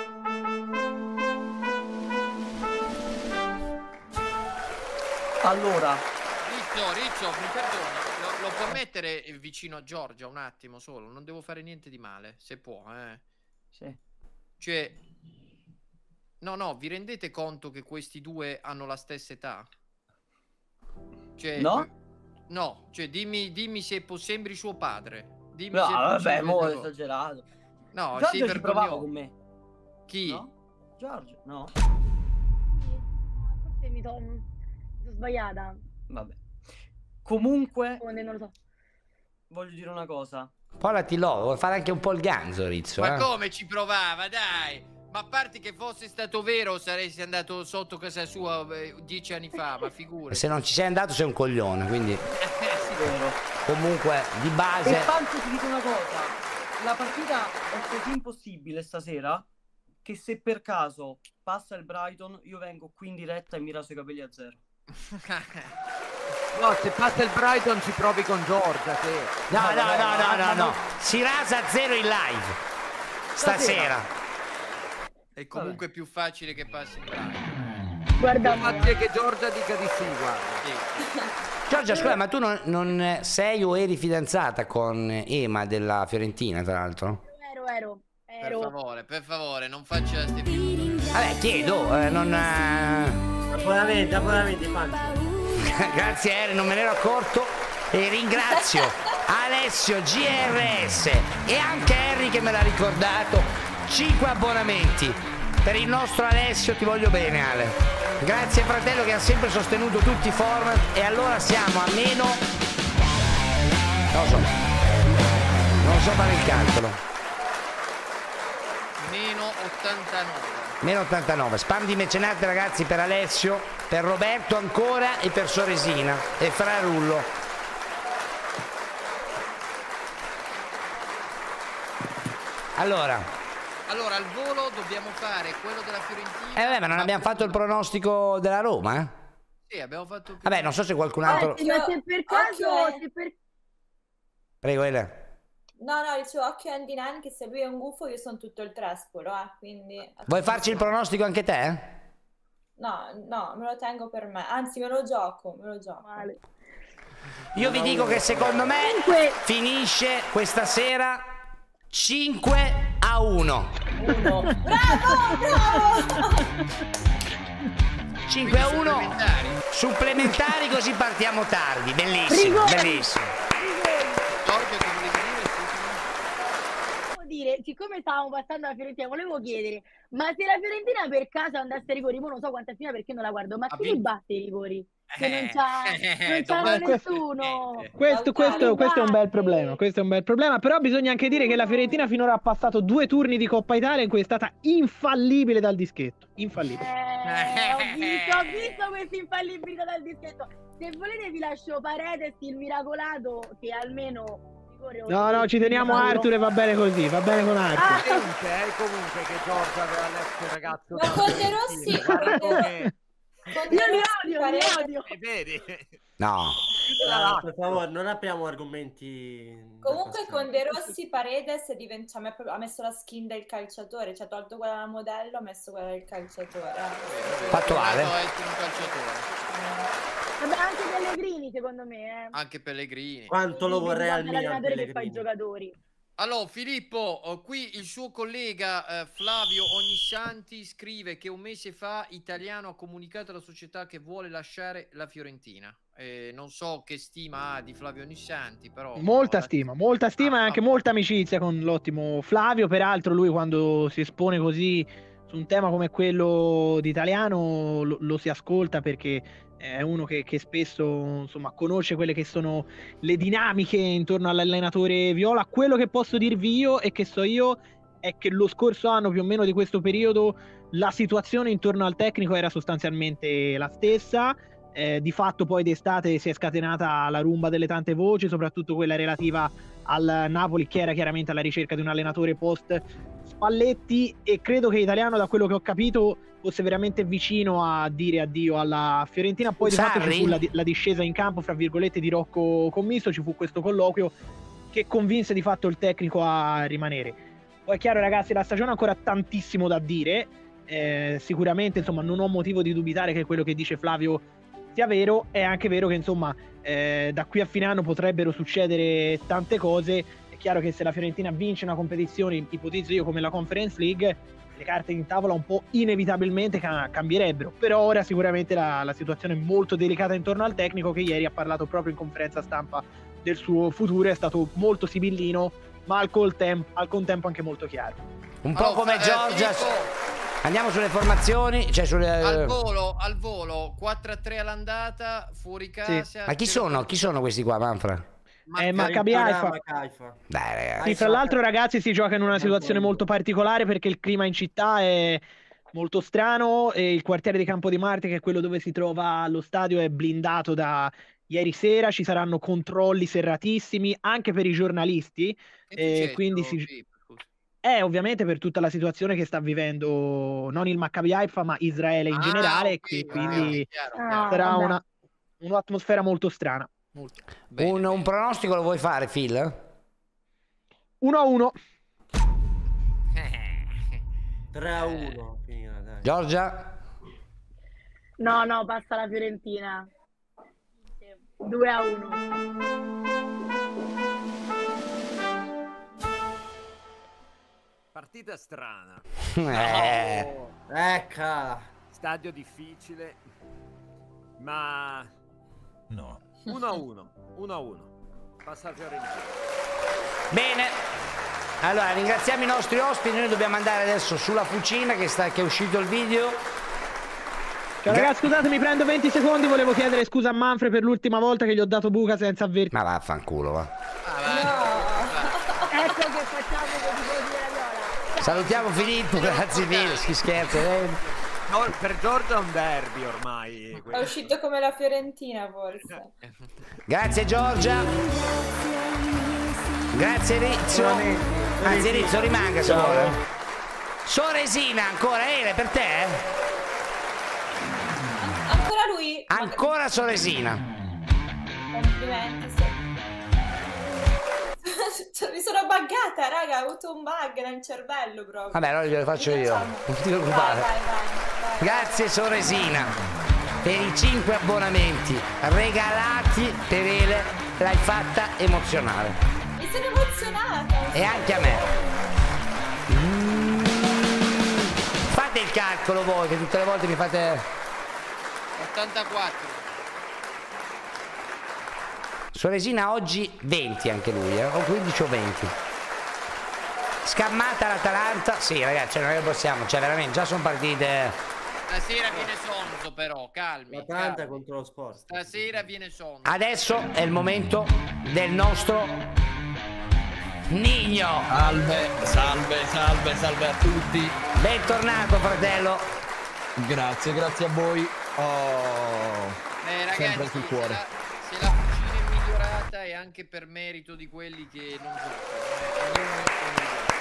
Allora, Riccio, Riccio, mi perdoni, lo, lo può mettere vicino a Giorgia un attimo solo, non devo fare niente di male, se può, eh. sì. Cioè, no, no, vi rendete conto che questi due hanno la stessa età? Cioè, No? No, cioè dimmi, dimmi se po- sembri suo padre. Dimmi No, se vabbè, sembri mo' suo- è esagerato. No, Giorgio sei ci provava vergognoso. con me. Chi? No? Giorgio, no? Forse mi sono sbagliata. Vabbè. Comunque, Non lo so. voglio dire una cosa. Poi la Tilò, vuoi fare anche un po' il ganzo, Rizzo, Ma eh? come ci provava, dai? Ma a parte che fosse stato vero, saresti andato sotto casa sua eh, dieci anni fa, ma figurati. Se non ci sei andato sei un coglione, quindi... Eh, sì, vero. Comunque, di base... E tanto ti dico una cosa. La partita è così impossibile stasera che se per caso passa il Brighton, io vengo qui in diretta e mi raso i capelli a zero. No, se passa il Brighton ci provi con Giorgia, te. No, no, no, no, no, no. Si rasa a zero in live. Stasera. È comunque più facile che passi il Brighton. Guarda, Infatti che Giorgia dica di sì, guarda. Giorgia, scusa, ma tu non, non sei o eri fidanzata con Ema della Fiorentina, tra l'altro? ero, ero, Per ero. favore, per favore, non faccia queste figure. Vabbè, chiedo, eh, non... eh, Buonamente, buonamente, faccio. Grazie Ere, non me ne ero accorto. E ringrazio Alessio G R S e anche Harry che me l'ha ricordato. Cinque abbonamenti per il nostro Alessio, ti voglio bene Ale. Grazie fratello che ha sempre sostenuto tutti i format. E allora siamo a meno... Non lo so. Non so fare il calcolo. Meno ottantanove. Meno ottantanove. Spam di mecenate ragazzi per Alessio, per Roberto ancora e per Soresina e Frarullo. Allora. Allora, al volo dobbiamo fare quello della Fiorentina. Eh vabbè, ma non abbiamo fatto il pronostico della Roma, eh? Sì, abbiamo fatto... Vabbè, non so se qualcun altro... Anzi, ma se per caso... Ok. Se per... Prego, Ele. No, no, dicevo occhio a Andy Nine che se lui è un gufo io sono tutto il trespolo, eh, quindi... Vuoi farci il pronostico anche te? eh? No, no, me lo tengo per me, anzi me lo gioco, me lo gioco. Io vi dico che secondo me finisce questa sera cinque a uno. Bravo, bravo! cinque a uno. Supplementari. Supplementari, così partiamo tardi. Bellissimo, Rigore. bellissimo. Giorgio, che volevi dire? Volevo dire, siccome stavamo passando la Fiorentina, volevo chiedere, ma se la Fiorentina per caso andasse ai rigori, mo non so quanta fine perché non la guardo, ma Ha chi li vinto. batte i rigori? Che non Eh, c'ha, non eh, c'ha domani- nessuno. Questo, questo, questo è un bel Batte. problema, questo è un bel problema, però bisogna anche dire che la Fiorentina finora ha passato due turni di Coppa Italia in cui è stata infallibile dal dischetto, infallibile. Eh, ho visto, ho visto questa infallibilità dal dischetto. Se volete vi lascio Paredes, il miracolato, che almeno... rigore No, no, ci teniamo fallo. Arthur e va bene così, va bene con Arthur. Evidente, eh, comunque che Giorgia aveva letto il ragazzo. Ma con De Rossi, Guarda con De- come- con Io De li Rossi odio, li Paredes- odio. Eh, vedi? No. Ah, per favore, non apriamo argomenti. da Comunque passare. con De Rossi Paredes diventa, cioè, a me proprio- ha messo la skin del calciatore, cioè ha tolto quella da modello, ha messo quella del calciatore. eh. Fattuale. Donato essere un calciatore. Vabbè, anche Pellegrini secondo me, eh. Anche Pellegrini. Quanto lo vorrei al Guarda Milan l'allenatore che fa i Pellegrini. giocatori. Allora, Filippo, eh, qui il suo collega eh, Flavio Ognissanti scrive che un mese fa Italiano ha comunicato alla società che vuole lasciare la Fiorentina. Eh, non so che stima ha di Flavio Ognissanti, però... Molta stima, molta stima e anche molta amicizia con l'ottimo Flavio. Peraltro lui quando si espone così su un tema come quello di Italiano lo, lo si ascolta perché è uno che, che spesso insomma conosce quelle che sono le dinamiche intorno all'allenatore viola. Quello che posso dirvi io e che so io è che lo scorso anno più o meno di questo periodo la situazione intorno al tecnico era sostanzialmente la stessa. Eh, di fatto poi d'estate si è scatenata la rumba delle tante voci, soprattutto quella relativa al Napoli, che era chiaramente alla ricerca di un allenatore post Spalletti, e credo che Italiano, da quello che ho capito, fosse veramente vicino a dire addio alla Fiorentina. Poi di fatto ci Sarri? fu la, la discesa in campo, fra virgolette, di Rocco Commisso, ci fu questo colloquio che convinse di fatto il tecnico a rimanere. Poi è chiaro ragazzi, la stagione ha ancora tantissimo da dire, eh, sicuramente insomma non ho motivo di dubitare che quello che dice Flavio sia vero. È anche vero che insomma eh, da qui a fine anno potrebbero succedere tante cose. È chiaro che se la Fiorentina vince una competizione, ipotizzo io, come la Conference League, le carte in tavola un po' inevitabilmente ca- cambierebbero. Però ora sicuramente la, la situazione è molto delicata intorno al tecnico, che ieri ha parlato proprio in conferenza stampa del suo futuro, è stato molto sibillino ma al, contempo, al contempo anche molto chiaro. Un po' come eh, Giorgia. Filippo, Andiamo sulle formazioni, cioè sulle... Al volo, al volo, quattro a tre all'andata, fuori casa. Sì. Ma chi sono? Chi sono questi qua, Manfra? Eh, Maccabi Haifa. Dai, ragazzi. Sì, fra l'altro, ragazzi, si gioca in una situazione molto particolare perché il clima in città è molto strano e il quartiere di Campo di Marte, che è quello dove si trova lo stadio, è blindato da ieri sera. Ci saranno controlli serratissimi anche per i giornalisti. E quindi si... È ovviamente per tutta la situazione che sta vivendo non il Maccabi Haifa, ma Israele in Ah, generale, ok, e quindi ok, chiaro, sarà chiaro. una un'atmosfera molto strana. Un, un pronostico lo vuoi fare, Phil? uno a uno. tre a uno. Finirà, dai. Giorgia? No, no, passa la Fiorentina. due a uno. Partita strana. Eh. Eccola. Stadio difficile. Ma no. uno a uno. uno a uno. Passa la Fiorentina. Bene. Allora, ringraziamo i nostri ospiti. Noi dobbiamo andare adesso sulla fucina che, sta, che è uscito il video. Ciao ragazzi, scusate, mi prendo venti secondi. Volevo chiedere scusa a Manfred per l'ultima volta che gli ho dato buca senza avvertire. Ma vaffanculo, va. Ecco che facciamo con i tifosi della Viola. Salutiamo Filippo, grazie mille. Si scherza. Eh. No, per Giorgia è un derby ormai. È uscito come la Fiorentina, forse. Grazie Giorgia. Grazie Rizzo. Anzi Rizzo rimanga se vuole. Soresina ancora, Ele, per te? Ancora lui? Ancora Soresina. Complimenti, sì. Mi sono buggata, raga, ho avuto un bug nel cervello proprio. Vabbè, allora glielo faccio io. Non ti preoccupare. Vai, vai, vai. Grazie Soresina per i cinque abbonamenti regalati per Ele. L'hai fatta emozionare. Mi sono emozionata. E anche a me. Mm. Fate il calcolo voi che tutte le volte mi fate... ottantaquattro. Soresina oggi venti anche lui, eh? O quindici o venti. Scammata l'Atalanta. Sì ragazzi, non ne possiamo. Cioè veramente, già sono partite... Stasera viene sonzo però, calmi. L'Atalanta calmi. contro lo Sport. Stasera viene sonzo. Adesso è il momento del nostro Nigno. Salve, salve, salve, salve a tutti. Bentornato fratello. Grazie, grazie a voi. Oh, Eh sempre ragazzi, sul cuore. se la, se la fucina è migliorata è anche per merito di quelli che non giocano.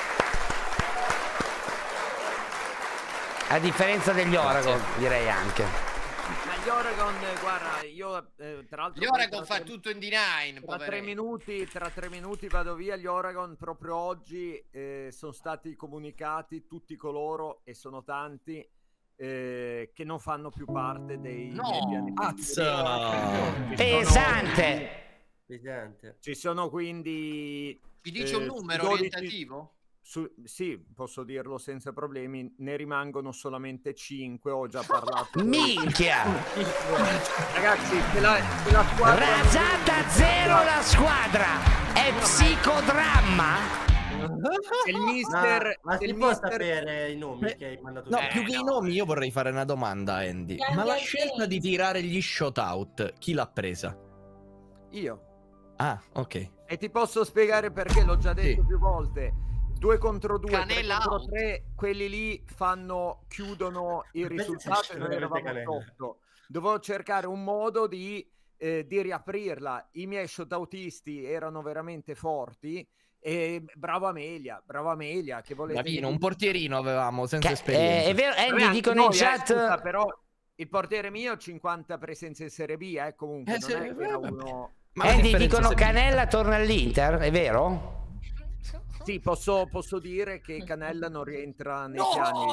A differenza degli Oragon, direi anche. Ma gli Oragon, guarda, io eh, tra l'altro... Gli Oragon fa tutto in D nove, tra tre minuti, tra tre minuti vado via. Gli Oragon proprio oggi eh, sono stati comunicati tutti coloro, e sono tanti, eh, che non fanno più parte dei... No, dei piani. Azza! Pesante! Pesante. Ci sono quindi... Ci dice eh, un numero dodici orientativo? Su, sì, posso dirlo senza problemi. Ne rimangono solamente cinque. Ho già parlato. Minchia! Ragazzi, se la, se la squadra... Rasata zero la squadra! È psicodramma? Se il mister... Ma se si il può mister... sapere i nomi che hai mandato? No, su? più che i nomi io vorrei fare una domanda, Andy. Grandi Ma la agenti. scelta di tirare gli shootout, chi l'ha presa? Io. Ah, ok. E ti posso spiegare perché, l'ho già detto Sì. più volte. Due contro due, tre Canela contro out. tre, quelli lì fanno, chiudono il Invece risultato ci e noi avete eravamo Canela. sotto. Dovevo cercare un modo di, eh, di riaprirla. I miei shootoutisti erano veramente forti. E bravo Amelia, bravo Amelia, che volete... Davino, un portierino avevamo senza Che- esperienza. eh, è vero, Andy, Vabbè, anche dicono in noi, eh, chat... scusa, però il portiere mio ha cinquanta presenze in Serie B, eh, comunque Eh, non se- è che era vabbè. uno... Ma la Andy, differenza dicono se- Canella torna all'Inter, è vero? Sì, posso, posso dire che Canella non rientra nei No! piani.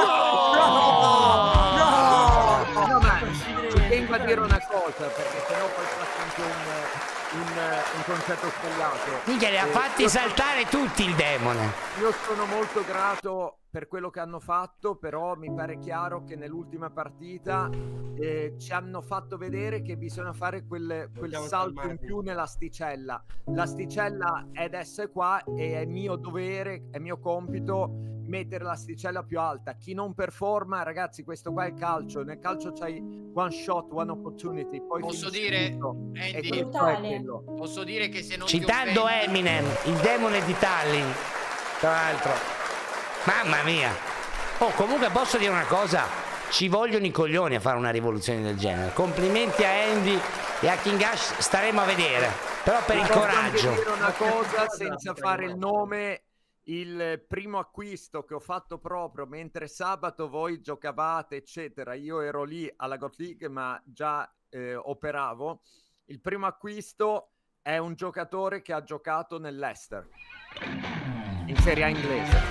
No! No! No, ma ci tengo a dire una cosa, perché sennò poi faccio anche un, un, un concetto sbagliato. Minchia, li ha Eh, fatti io- saltare tutti il demone. Io sono molto grato per quello che hanno fatto, però mi pare chiaro che nell'ultima partita eh, ci hanno fatto vedere che bisogna fare quel, quel Siamo salto in calmati. più nell'asticella. L'asticella è adesso è qua e è mio dovere, è mio compito mettere l'asticella più alta. Chi non performa, ragazzi, questo qua è il calcio. Nel calcio c'hai one shot, one opportunity. Poi posso finisce dire, tutto. Andy, E questo è quello. posso dire che se non Citando ti offendi... Eminem, il demone di Tallinn, tra l'altro. Mamma mia. Oh, comunque posso dire una cosa, ci vogliono i coglioni a fare una rivoluzione del genere. Complimenti a Andy e a King Ash, staremo a vedere. Però per il Posso coraggio. anche dire una cosa senza fare il nome. Il primo acquisto che ho fatto proprio mentre sabato voi giocavate eccetera, io ero lì alla God League ma già eh, operavo. Il primo acquisto è un giocatore che ha giocato nell'Leicester in Serie A inglese.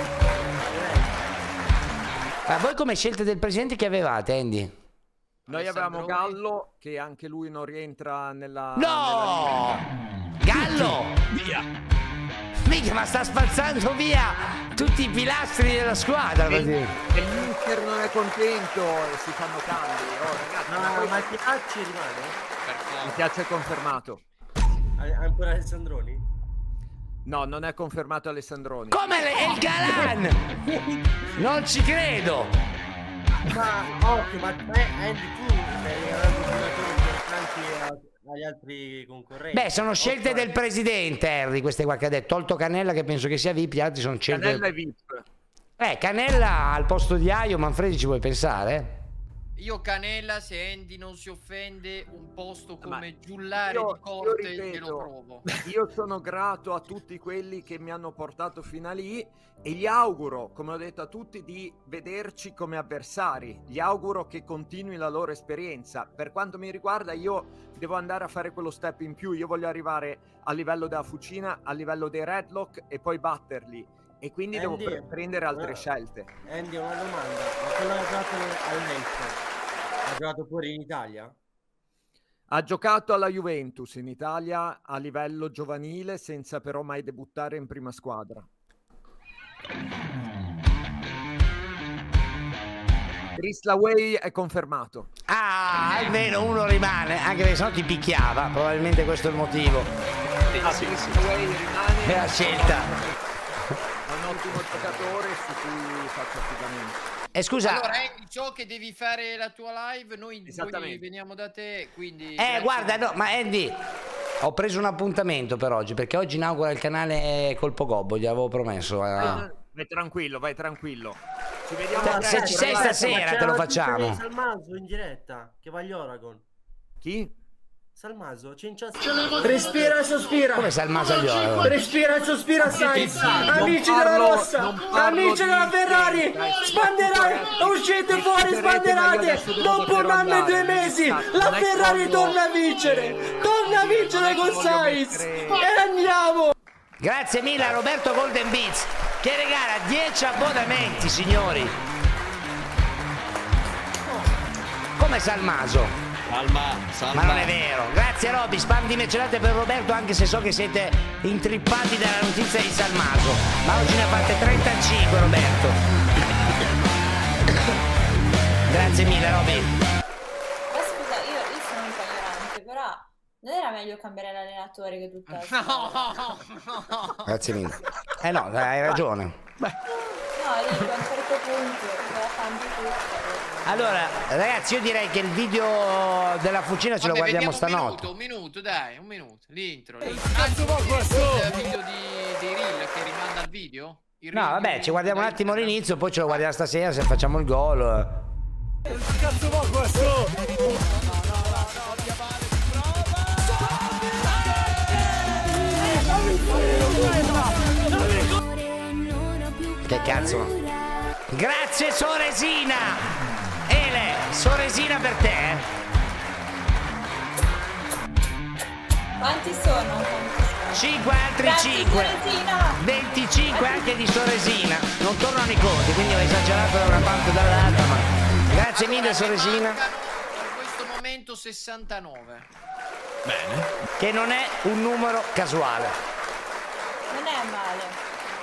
Ma voi come scelte del presidente che avevate, Andy? Noi avevamo Gallo che anche lui non rientra nella... No! nella... Gallo! Via! Mica, ma sta spazzando via tutti i pilastri della squadra. E l'Inter non è contento e si fanno cambi. Oh, ragazzi, No, ma ma poi... Mattiacci rimane? Mi piace è confermato. Ha ancora Alessandroni? No, non è confermato Alessandroni. Come le- è il Galan? Non ci credo. Ma occhio, ma eh, Andy, tu stai regalando giocatori importanti a- agli altri concorrenti. Beh, sono scelte del presidente, Harry, queste qua che ha detto. Tolto Canella che penso che sia V I P, gli altri sono scelte. Canella è V I P. Eh, Canella al posto di Aio, Manfredi ci vuoi pensare? Io Canella, se Andy non si offende, un posto come giullare io- di corte io ripeto, glielo provo. Io sono grato a tutti quelli che mi hanno portato fino a lì e gli auguro, come ho detto a tutti, di vederci come avversari. Gli auguro che continui la loro esperienza. Per quanto mi riguarda, io devo andare a fare quello step in più. Io voglio arrivare a livello della Fucina, a livello dei Redlock e poi batterli. E quindi devo Andy, pre- prendere altre una- scelte. Andy, una domanda. Ma quello che ha giocato all'Leicester ha giocato pure in Italia? Ha giocato alla Juventus in Italia a livello giovanile senza però mai debuttare in prima squadra. Chris Laway è confermato. Ah, almeno uno rimane, anche perché sennò ti picchiava. Probabilmente questo è il motivo. Ah, Chris Laway rimane. È la scelta. È un ottimo giocatore su cui faccio affidamento. E scusa, Allora, Andy, ciò che devi fare la tua live, noi, Esattamente. noi veniamo da te, quindi... eh, grazie. guarda, no, ma Andy, ho preso un appuntamento per oggi, perché oggi inaugura il canale Colpo Gobbo, gli avevo promesso. ah. Vai tranquillo, vai tranquillo. Ci vediamo Se- a se presto, ci sei ragazzi. stasera te lo facciamo. Salmaso in diretta che va agli Oragon. Chi? Salmaso, Cincia. Respira e sospira. Come Salmaso agli Oragon? Respira e sospira, Sainz. Non Amici parlo- della Rossa, non parlo amici di- della Ferrari, dai, sbanderate, uscite fuori, Usciterete, ma io sbanderate. adesso devo Dopo un davvero anno e andare, due mesi, non la è Ferrari che torna a voglio- vincere. Torna a vincere non è con che voglio Sainz. mettere- E andiamo. Grazie mille a Roberto Golden Beats, che regala dieci abbonamenti, signori. Come Salmaso? Salma, salma. Ma non è vero. Grazie Robby, spam di mecenate per Roberto, anche se so che siete intrippati dalla notizia di Salmaso. Ma oggi ne ha fatte trentacinque, Roberto. Grazie mille, Robby. Ma scusa, io, io sono un po' ignorante, però non era meglio cambiare l'allenatore che tutta la squadra? Grazie mille. Eh no, hai ragione. No, dico, a un certo punto la cambi tutto. Allora, ragazzi, io direi che il video della Fucina ce lo Vabbè, guardiamo vediamo stanotte. Un minuto, un minuto, dai, un minuto. L'intro. l'intro. Anzi, il video di, dei reel che rimanda al video? Il No, reel vabbè, di- ci guardiamo un attimo l'inizio, poi ce lo guardiamo stasera se facciamo il gol. Cazzo va questo? Che cazzo? Grazie Soresina! Ele, Soresina per te. Quanti sono? cinque altri Grazie, cinque. Soresina! venticinque anche di Soresina. Non tornano i conti, quindi ho esagerato da una parte o dall'altra, ma grazie mille Soresina. In questo momento sessantanove. Bene. Che non è un numero casuale. Non è male.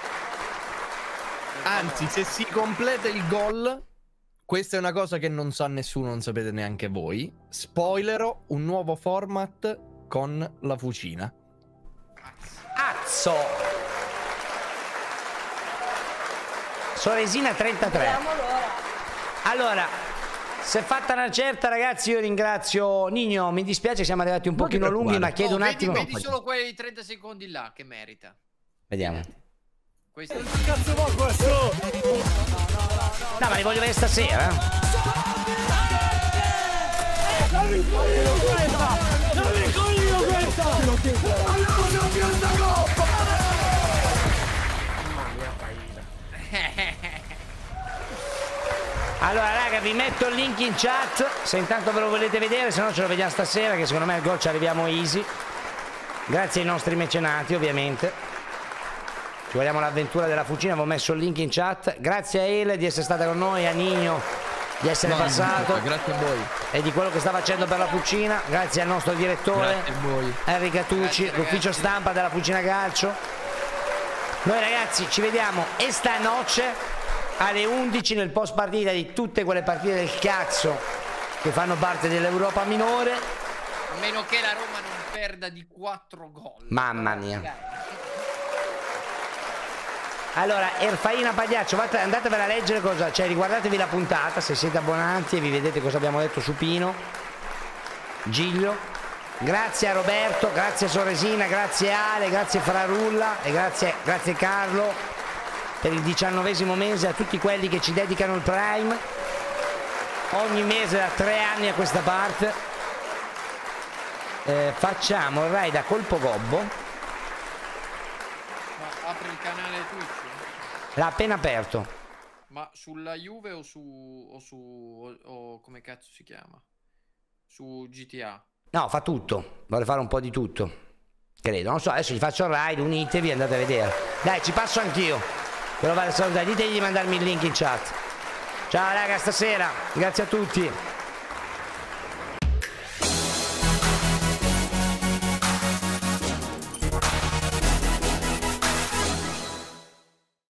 Anzi, se si completa il gol, questa è una cosa che non sa nessuno, non sapete neanche voi. Spoilerò un nuovo format con la Fucina. Azzo! Soresina trentatré. Vediamo l'ora. Allora, se è fatta una certa, ragazzi, io ringrazio Nino. Mi dispiace, siamo arrivati un pochino lunghi, ma chiedo Oh, un vedi, attimo. Vedi solo quei trenta secondi là che merita. Vediamo. Questo è Cazzo va questo? No, ma li voglio vedere stasera. Non mi coglio questa! Non mi coglio questa! Andiamo campione da coppa! Mamma mia, paura. Allora, raga, vi metto il link in chat. Se intanto ve lo volete vedere, se no ce lo vediamo stasera, che secondo me al gol ci arriviamo easy. Grazie ai nostri mecenati, ovviamente. Ci vogliamo l'avventura della fucina, avevo messo il link in chat. Grazie a Ele di essere stata con noi, a Nino di essere No, passato. grazie a voi. E di quello che sta facendo per la fucina. Grazie al nostro direttore Grazie a voi. Henry Catucci, Grazie, l'ufficio stampa della Fucina Calcio. Noi ragazzi ci vediamo esta noce alle undici nel post partita di tutte quelle partite del cazzo che fanno parte dell'Europa minore. A meno che la Roma non perda di quattro gol. Mamma mia. Allora, Erfaina Pagliaccio, andatevela a leggere cosa, cioè riguardatevi la puntata se siete abbonati e vi vedete cosa abbiamo detto su Pino, Giglio. Grazie a Roberto, grazie a Soresina, grazie a Ale, grazie a Frarulla e grazie, grazie Carlo per il diciannovesimo mese, a tutti quelli che ci dedicano il Prime ogni mese da tre anni a questa parte. Eh, facciamo il raid a colpo gobbo. Ma apri il canale Twitch? L'ha appena aperto. Ma sulla Juve o su o su o, o come cazzo si chiama? Su G T A? No, fa tutto. Vorrei fare un po' di tutto. Credo. Non so, adesso gli faccio il raid, unitevi, andate a vedere. Dai, ci passo anch'io. Però vale salutare. Ditegli di mandarmi il link in chat. Ciao raga, stasera. Grazie a tutti.